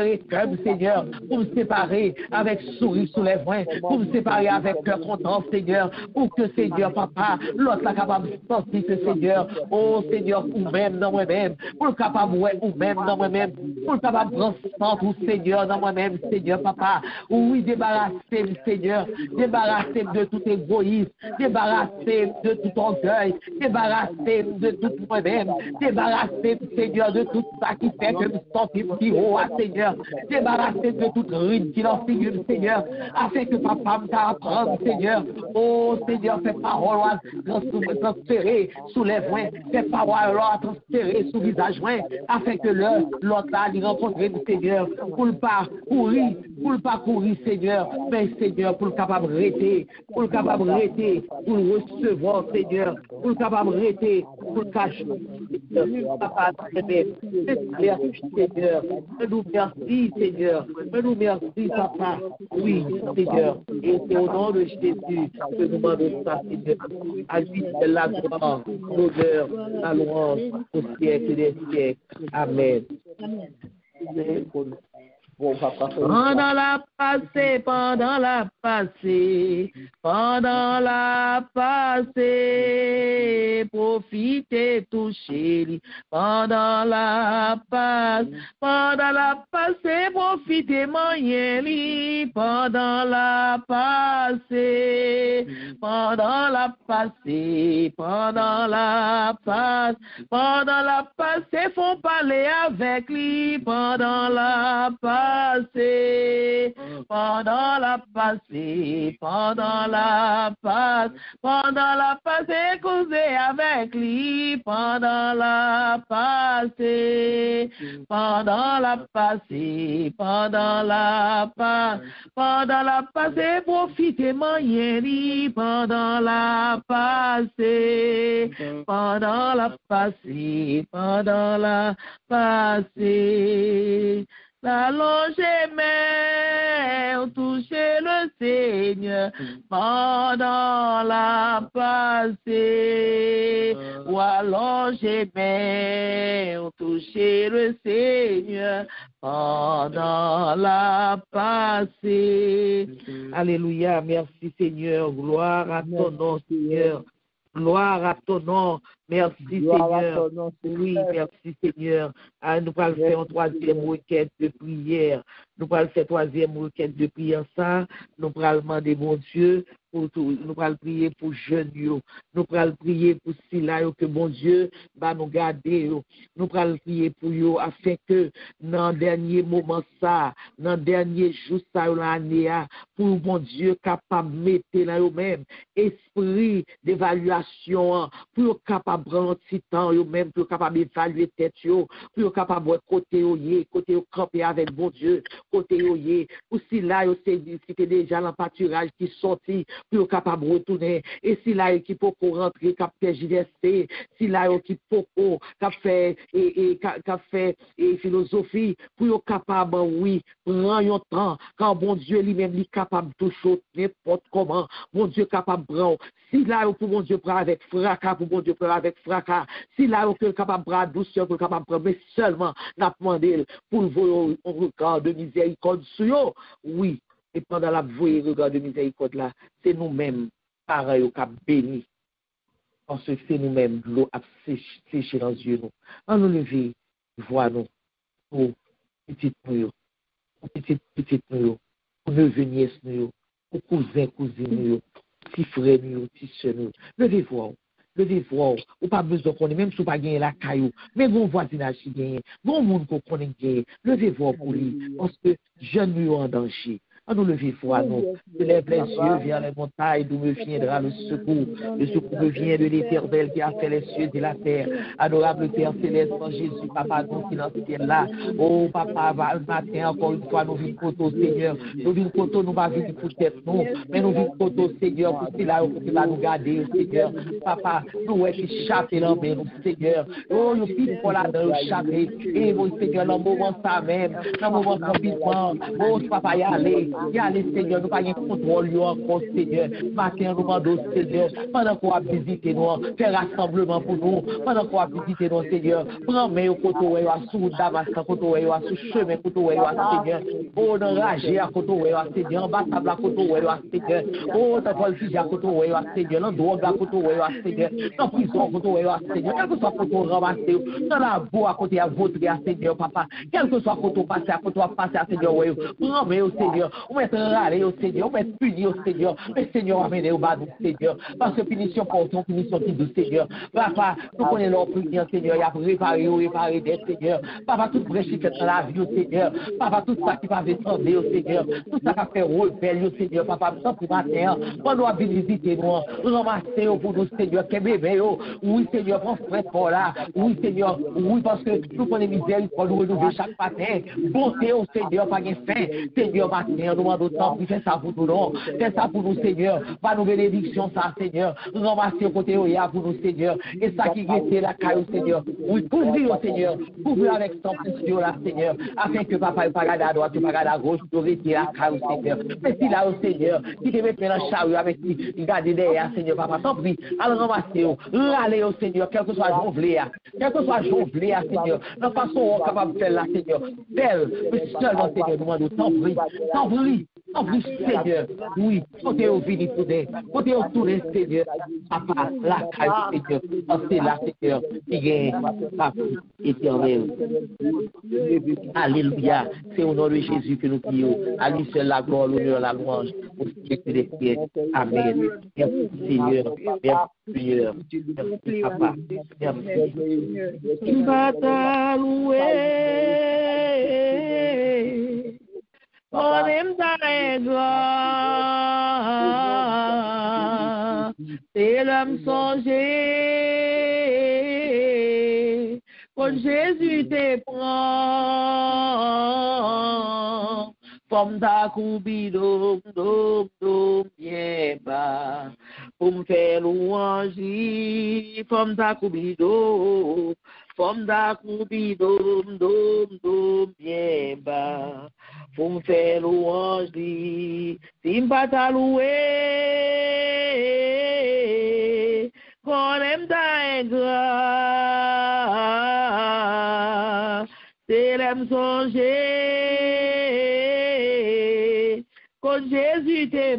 cœur, Seigneur, pour me séparer avec sourire sous les poings, pour me séparer avec cœur content, Seigneur, pour que, Seigneur, papa, l'autre là capable de sentir ce Seigneur, oh Seigneur, ou même dans moi-même, pour le capable, ouais, ou même dans moi-même, pour le capable de prendre centre, Seigneur, dans moi-même, Seigneur, papa, oui, débarrasser, Seigneur, débarrasser de tout égoïsme, débarrasser de tout orgueil, débarrasser de tout moi-même, débarrasser, Seigneur, de tout ça qui fait que je me sens petit haut, Seigneur, débarrasser de toute ruine qui leur figure, Seigneur, afin que papa me t'apprenne, Seigneur, oh Seigneur, fais parole, transférer sous les voies, fais parole, transférer sous le visage, afin que l'autre là, il rencontre le Seigneur, pour ne pas courir, pour ne pas courir, Seigneur, mais Seigneur, pour le capable de rester, pour le capable de rester, pour le recevoir, Seigneur, pour le capable de rester, pour le cacher, papa, merci, Seigneur, nous merci, Seigneur, nous merci, papa, oui, Seigneur, et c'est au nom de Jésus que nous demandons ça, Seigneur, à lui de la gloire, l'honneur, la louange, au siècle des siècles. Amen. Amen. Pendant la passée, pendant la passée, pendant la passée, profitez, touchez, pendant la passe, pendant la passée, profitez, moyen, pendant la passée, pendant la passée, pendant la passe, pendant la passée, font parler avec lui, pendant la passe. Passé, pendant la passée, pendant la passe, pendant la passée, causer avec lui, pendant la passée, pendant la passée, pendant la passe, pendant la passée, profitez moyen lui, pendant la passée, pendant la passée, pendant la passée. Allongez main, touchez le Seigneur pendant la passée. Ou allongez main, touchez le Seigneur pendant la passée. Alléluia, merci Seigneur, gloire à ton nom Seigneur. Gloire à ton nom. Merci Seigneur. Oui, merci Seigneur. Ah, nous allons faire une troisième requête de prière. Nous allons faire une troisième requête de prière. Ça, nous allons demander, mon Dieu, pour tout. Nous allons prier pour jeunes. Nous allons prier pour cela que mon Dieu va nous garder. Nous allons prier pour eux afin que dans le dernier moment, ça, dans le dernier jour, ça, l'année, pour mon Dieu, capable de mettre là eux-mêmes esprit d'évaluation, pour capable de prendre un petit temps eux-mêmes, pour capable d'évaluer tête, pour capable de côté oyer, côté camper avec bon Dieu, côté oyer, pour si là, c'était déjà l'empâturage qui sortit, pour capable de retourner, et si là, qui peut rentrer, qui fait J D S C, si là, qui peut fait et fait et philosophie, pour capable, oui, prendre un temps, quand bon Dieu lui-même est capable de toucher n'importe comment, bon Dieu capable de prendre. Si là, pour mon Dieu prend avec fracas, pour mon Dieu prend avec fracas, si là, on est capable de prendre douceur, pour capable de prendre, mais seulement, n'a demandé pour le regard de miséricorde sur eux, oui. Et pendant la voie regard de miséricorde là, c'est nous-mêmes, pareil, au cap béni. Parce que c'est nous-mêmes, l'eau a séché dans les yeux, nous. On nous lever, voir nous, pour petite nous, pour petite, petite nous, pour neveu nièce nous, pour cousin, cousine nous, petit frère nous, petit soeur nous. Levez-vous, levez-vous, ou pas besoin qu'on ait, même si vous pas gagné la caillou, mais bon voisinage qui gagne, bon monde qu'on connaît gagné, levez-vous pour lui, parce que jeune nous en danger. À nous lever foi, nous. Je lève les yeux vers les montagnes d'où me viendra le secours. Le secours me vient de l'Éternel qui a fait les cieux et la terre. Adorable Père céleste, en Jésus, Papa, nous qui dans ce ciel-là. Oh, Papa, le matin, encore une fois, nous vivons pour Seigneur. Nous vivons pour nous, pas vivre pour tête, nous. Mais nous vivons pour Seigneur, pour cela, pour qu'il va nous garder, Seigneur. Papa, nous, ouais, qui chapé l'homme, Seigneur. Oh, nous vivons pour la dans le chapé. Et, mon Seigneur, dans le moment ça même, dans le moment confinement, oh, Papa, y aller. y a les Seigneur, nous pas de contrôle encore, Seigneur. Matin, nous demandons, Seigneur, pendant qu'on va visiter nous, faire rassemblement pour nous, pendant qu'on va visiter nous, Seigneur, prends mes côté où est sous Damas, côté où est sous chemin, côté où est Seigneur. Oh, dans rage à côté où est Seigneur, en bas table à côté où est Seigneur. Oh, dans voltige à côté où est Seigneur, dans drogue à côté où est Seigneur, dans prison à côté où est Seigneur, quel que soit côté où ramasser, dans la boue à côté à votre Seigneur, papa, quel que soit côté où passer à côté où passer à Seigneur, prends mes au Seigneur, on met râler au Seigneur, on met punir au Seigneur, mais Seigneur, amenez au bas du Seigneur, parce que punition pour ton, punition qui du Seigneur, papa, nous connaissons leur punition, Seigneur, il y a réparé, réparé des Seigneur, papa, toute brèche qui fait dans la vie au Seigneur, papa, tout ça qui va descendre au Seigneur, tout ça qui va faire rebelle au Seigneur, papa, nous sommes matin, on doit visiter nous, nous ramasser pour nous, Seigneur, qui bébé, oui, Seigneur, prends frère pour là, oui, Seigneur, oui, parce que nous connaissons misère, pour nous renouveler chaque matin, bonté au Seigneur, pas de fin, Seigneur, matin, nous demandons temps, fais ça pour nous, non, fais ça pour nous, Seigneur, pas nos bénédictions, ça, Seigneur, nous ramasser au côté où il y a pour nous, Seigneur, et ça qui était la caille, Seigneur, oui, couvrir au Seigneur, couvrir avec son précieux, là, Seigneur, afin que papa ne pas regarder à droite, ne pas regarder à gauche, nous retirer la caille, Seigneur, mais si là, au Seigneur, qui te met dans le chariot avec lui, garder derrière, Seigneur, papa, tant pis, alors ramasser, râler au Seigneur, quel que soit jonglé, quel que soit jonglé, Seigneur, de façon capable de faire là, Seigneur, belle, mais seulement, Seigneur, nous demandons, tant pis, tant pis, tant pis, Seigneur, oui, côté au vini pour des, côté au tourner, Seigneur, papa, la caille, Seigneur, c'est là, Seigneur, qui gagne, papa, éternel. Alléluia, c'est au nom de Jésus que nous prions, à lui seul la gloire, l'honneur, la louange, au siècle des siècles. Amen. Merci, Seigneur, merci, Seigneur, merci, papa, merci. Il va t'allouer. On aime ta gloire, et l'homme songer, quand Jésus te prend, comme ta coubi dom, dom, dom, bien bas, pour me faire louange, comme ta coubi dom, comme ta coubi dom, dom, dom, bien bas. Pour me faire louange, si me pas ta louer, qu'on aime ta ingrat, c'est l'aime songer, quand Jésus te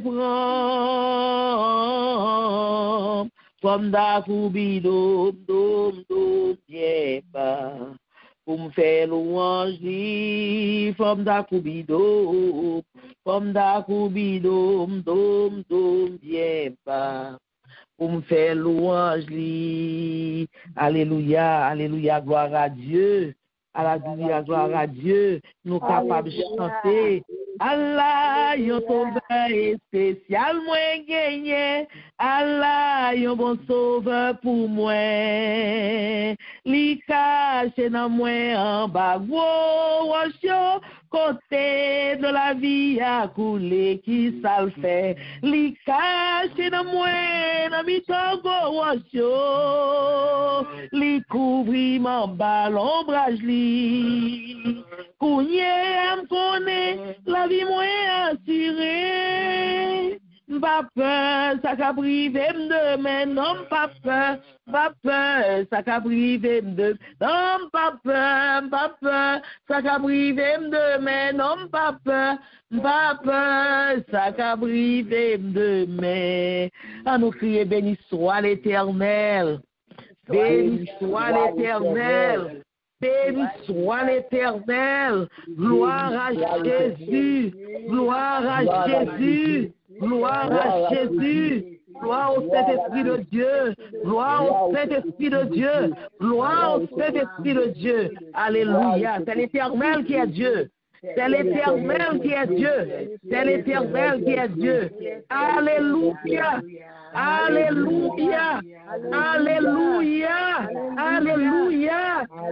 prend, comme da coubi dom, dom, dom, bien bas. Pour me faire louange, femme d'Akubido, femme d'Akubido, dom, dom, bien pas. Pour me faire louange, alléluia, alléluia, gloire à Dieu, alléluia, gloire à Dieu, nous capables de chanter. Allah, yon sauveur spécial, moi gagné. Allah, yon bon sauveur pour moi. Li caché dans moi en bas, gros, côté de la vie à couler, qui ça le fait. Li caché dans moi, dans mi tango, li couvri mon bas, l'ombrage li. Kounye am connaît la vie moins assurée. Pas peur, ça qu'a privé demain, non pas peur, pas peur, ça qu'a privé demain, non pas peur, pas peur, ça qu'a privé demain, non pas peur, pas peur, ça qu'a privé demain. À nous crier béni soit l'Éternel, béni soit l'Éternel. Béni soit l'Éternel, gloire à Jésus, gloire à Jésus, gloire à Jésus, gloire au Saint-Esprit de Dieu, gloire au Saint-Esprit de Dieu, gloire au Saint-Esprit de Dieu. Alléluia, c'est l'Éternel qui est Dieu. C'est l'Éternel qui est Dieu. C'est l'Éternel qui est Dieu. Alléluia. Alléluia. Alléluia. Alléluia.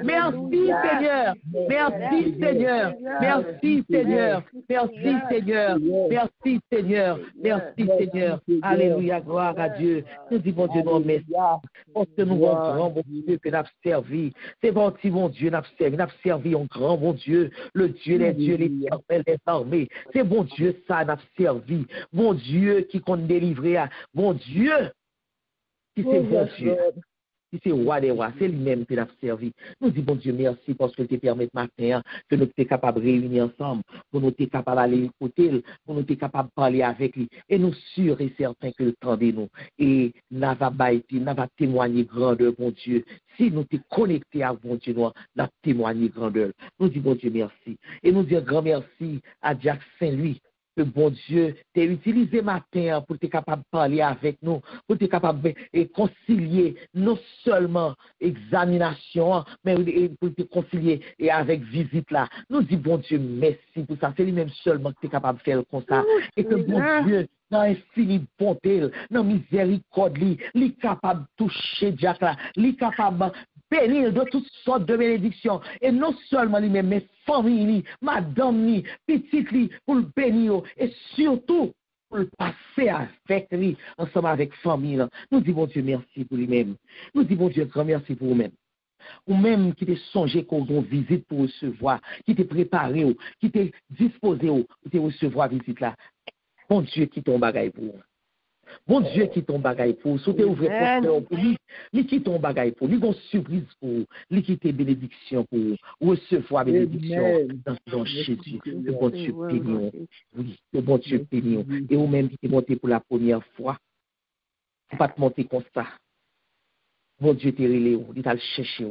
Merci, Seigneur. Merci, Seigneur. Merci, Seigneur. Merci, Seigneur. Merci, Seigneur. Merci, Seigneur. Alléluia, gloire à Dieu. Nous disons Dieu, non, merci. Parce que nous avons un grand bon Dieu que nous avons servi. C'est bon, mon Dieu, nous avons servi. Nous avons servi un grand bon Dieu. Le Dieu des dieux, l'éternel des armées. C'est bon Dieu, ça, nous avons servi. Bon Dieu qui compte délivrer. Bon Dieu qui c'est bon Dieu. Qui c'est roi des rois. C'est lui-même qui nous a servi. Nous disons, bon Dieu, merci parce que tu permets matin que nous sommes capables de réunir ensemble, pour nous sommes capables d'aller écouter, pour nous sommes capables de parler avec lui. Et nous sûrs et certains que le temps de nous. Et nous va témoigner grandeur, bon Dieu. Si nous sommes connectés à bon Dieu, nous avons témoigné grandeur. Nous disons, bon Dieu, merci. Et nous disons grand merci à Jacques Saint-Louis. Que bon Dieu t'es utilisé matin pour être capable de parler avec nous, pour être capable de concilier non seulement examination, mais pour te concilier et avec visite là. Nous disons bon Dieu merci pour ça. C'est lui-même seulement que tu es capable de faire comme ça. Et que bon Dieu, dans l'infini bonté, dans la miséricorde, il est capable de toucher Jack là, il est capable bénir de toutes sortes de bénédictions. Et non seulement lui-même, mais famille, madame, li, petite, li, pour le bénir. Et surtout, pour le passer avec lui, ensemble avec famille. Là. Nous disons, bon Dieu, merci pour lui-même. Nous disons, bon Dieu, grand merci pour vous-même. Ou même qui t'est songé qu'on a visite pour recevoir, qui t'est préparé, qui t'est disposé pour recevoir visite là. Bon Dieu, qui tombe bagaille pour vous. Bon Dieu qui ton bagaille pour sauter ouvrir porteur pour lui, lui qui ton bagaille pour lui, une surprise pour lui qui tes bénédiction pour recevoir bénédiction dans ton Jésus. Le bon Dieu béni, oui, le bon Dieu béni. Et ou même qui t'es monté pour la première fois, tu pas te monter comme ça. Bon Dieu t'es relé, il t'a le chercher.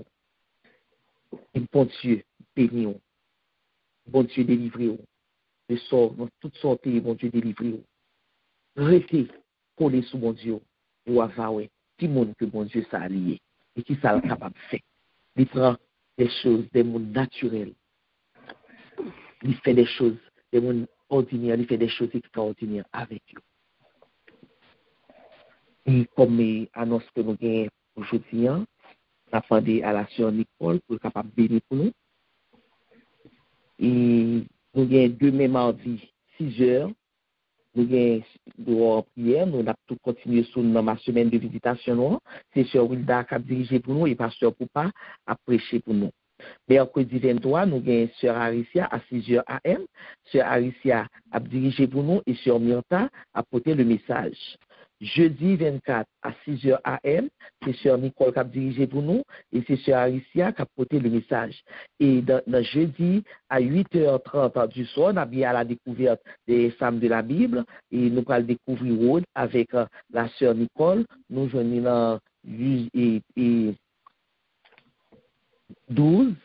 Et bon Dieu béni, bon Dieu délivré, le sort dans toute sortie, bon Dieu délivré. Restez collé sous mon Dieu, ou avouer, tout le monde que mon Dieu s'est allié, et qui s'est capable de faire. Il prend des choses, des mondes naturels. Il fait des choses, des mondes ordinaires, il fait des choses extraordinaires avec eux. Et comme il annonce que nous gagnons aujourd'hui, on a demandé à la sœur Nicole pour être capable de bénir pour nous. Et nous gagnons demain mardi, six heures. Nous avons en prière, nous avons tout continué sur ma semaine de visitation. C'est Sœur Wilda qui a dirigé pour nous et Pasteur Poupa a prêché pour nous. Mercredi vingt-trois, nous avons Sœur Aricia à six heures A M. Sœur Aricia a dirigé pour nous et Sœur Myrta a porté le message. Jeudi vingt-quatre à six heures A M, c'est Sœur Nicole qui a dirigé pour nous et c'est Sœur Aricia qui a porté le message. Et dans, dans jeudi à huit heures trente du soir, on a bien à la découverte des femmes de la Bible et nous allons découvrir Wood avec euh, la Sœur Nicole. Nous joignons dans et, et douze,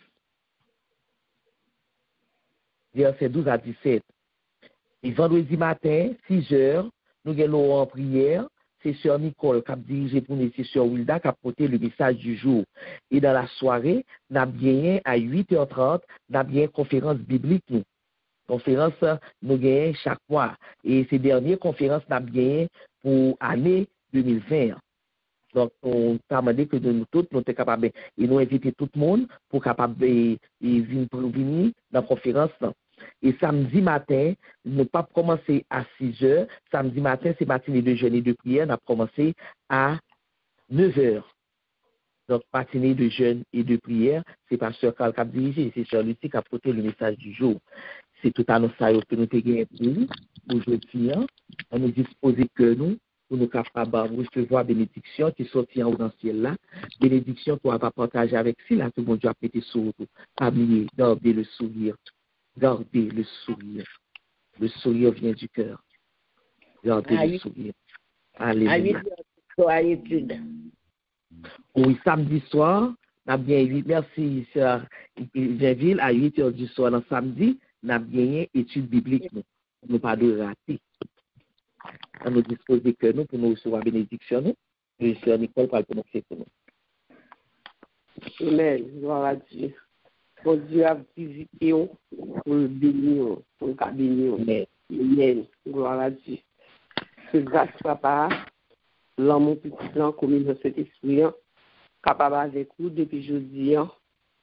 verset douze à dix-sept. Et vendredi matin, six heures, nous allons en prière. C'est Sœur Nicole qui a dirigé pour nous, c'est Sœur Wilda qui a porté le message du jour. Et dans la soirée, nous avons bien à huit heures trente, nous avons bien une conférence biblique. Nous. Conférence, nous gagnons chaque mois. Et ces dernières conférences, nous avons bien pour l'année deux mille vingt. Donc, on a demandé que nous tous, nous sommes capables, et nous inviter tout le monde pour capable de venir dans la conférence. Et samedi matin, nous pas commencer à six heures. Samedi matin, c'est matinée de jeûne et de prière. Nous avons commencé à neuf heures. Donc, matinée de jeûne et de prière, c'est Pasteur Carl qui a dirigé, c'est Sœur Lucie qui a porté le message du jour. C'est tout annonce que nous avons gagné pour aujourd'hui. On nous dispose que nous, pour nous capables de recevoir bénédiction qui sortit en haut dans le ciel là. Bénédiction qu'on va partager avec si là, tout le monde doit péter sur vous. Habiller, garder le sourire. Gardez le sourire. Le sourire vient du cœur. Gardez ah, le sourire. Alléluia. À l'étude. Oui, samedi soir, on a bien huit. Merci, Sœur Genville. À huit heures du soir, dans samedi, on a bien étude biblique. Nous ne pas de rater. On nous dispose que nous pour nous recevoir bénédiction. Nous. Et Sœur Nicole va le prononcer pour nous. Amen. Gloire à Dieu. Bon Dieu a visité pour le bénir, pour le bénir. Amen. Gloire à Dieu. Que grâce papa, l'amour petit blanc commun dans cet esprit, capable avec vous depuis jeudi,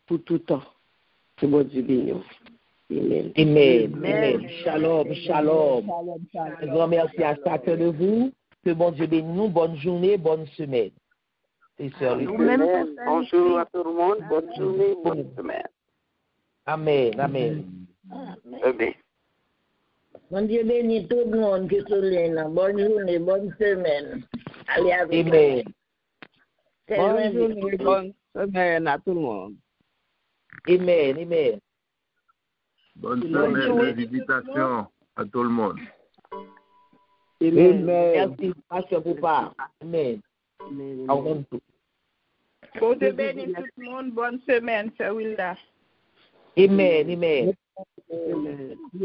pour tout temps. Que bon Dieu bénisse. Amen. Amen. Amen. Shalom, shalom. Un grand merci à chacun de vous. Que bon Dieu bénisse nous. Bonne journée, bonne semaine. Et sœur Amen. Bonjour à tout le monde. Bonne journée, bonne semaine. Amen. Amen. Amen. Bon Dieu bénisse tout le monde qui est là. Bonne journée, bonne semaine. Allez avec Amen. Bonne journée, bonne semaine à tout le monde. Amen. Amen. Bonne semaine de visitation à tout le monde. Amen. Merci, Pasteur Poupa. Amen. Amen. Bon Dieu bénisse tout le monde. Bonne semaine, Sœur Wilda. Amen. Amen. Amen.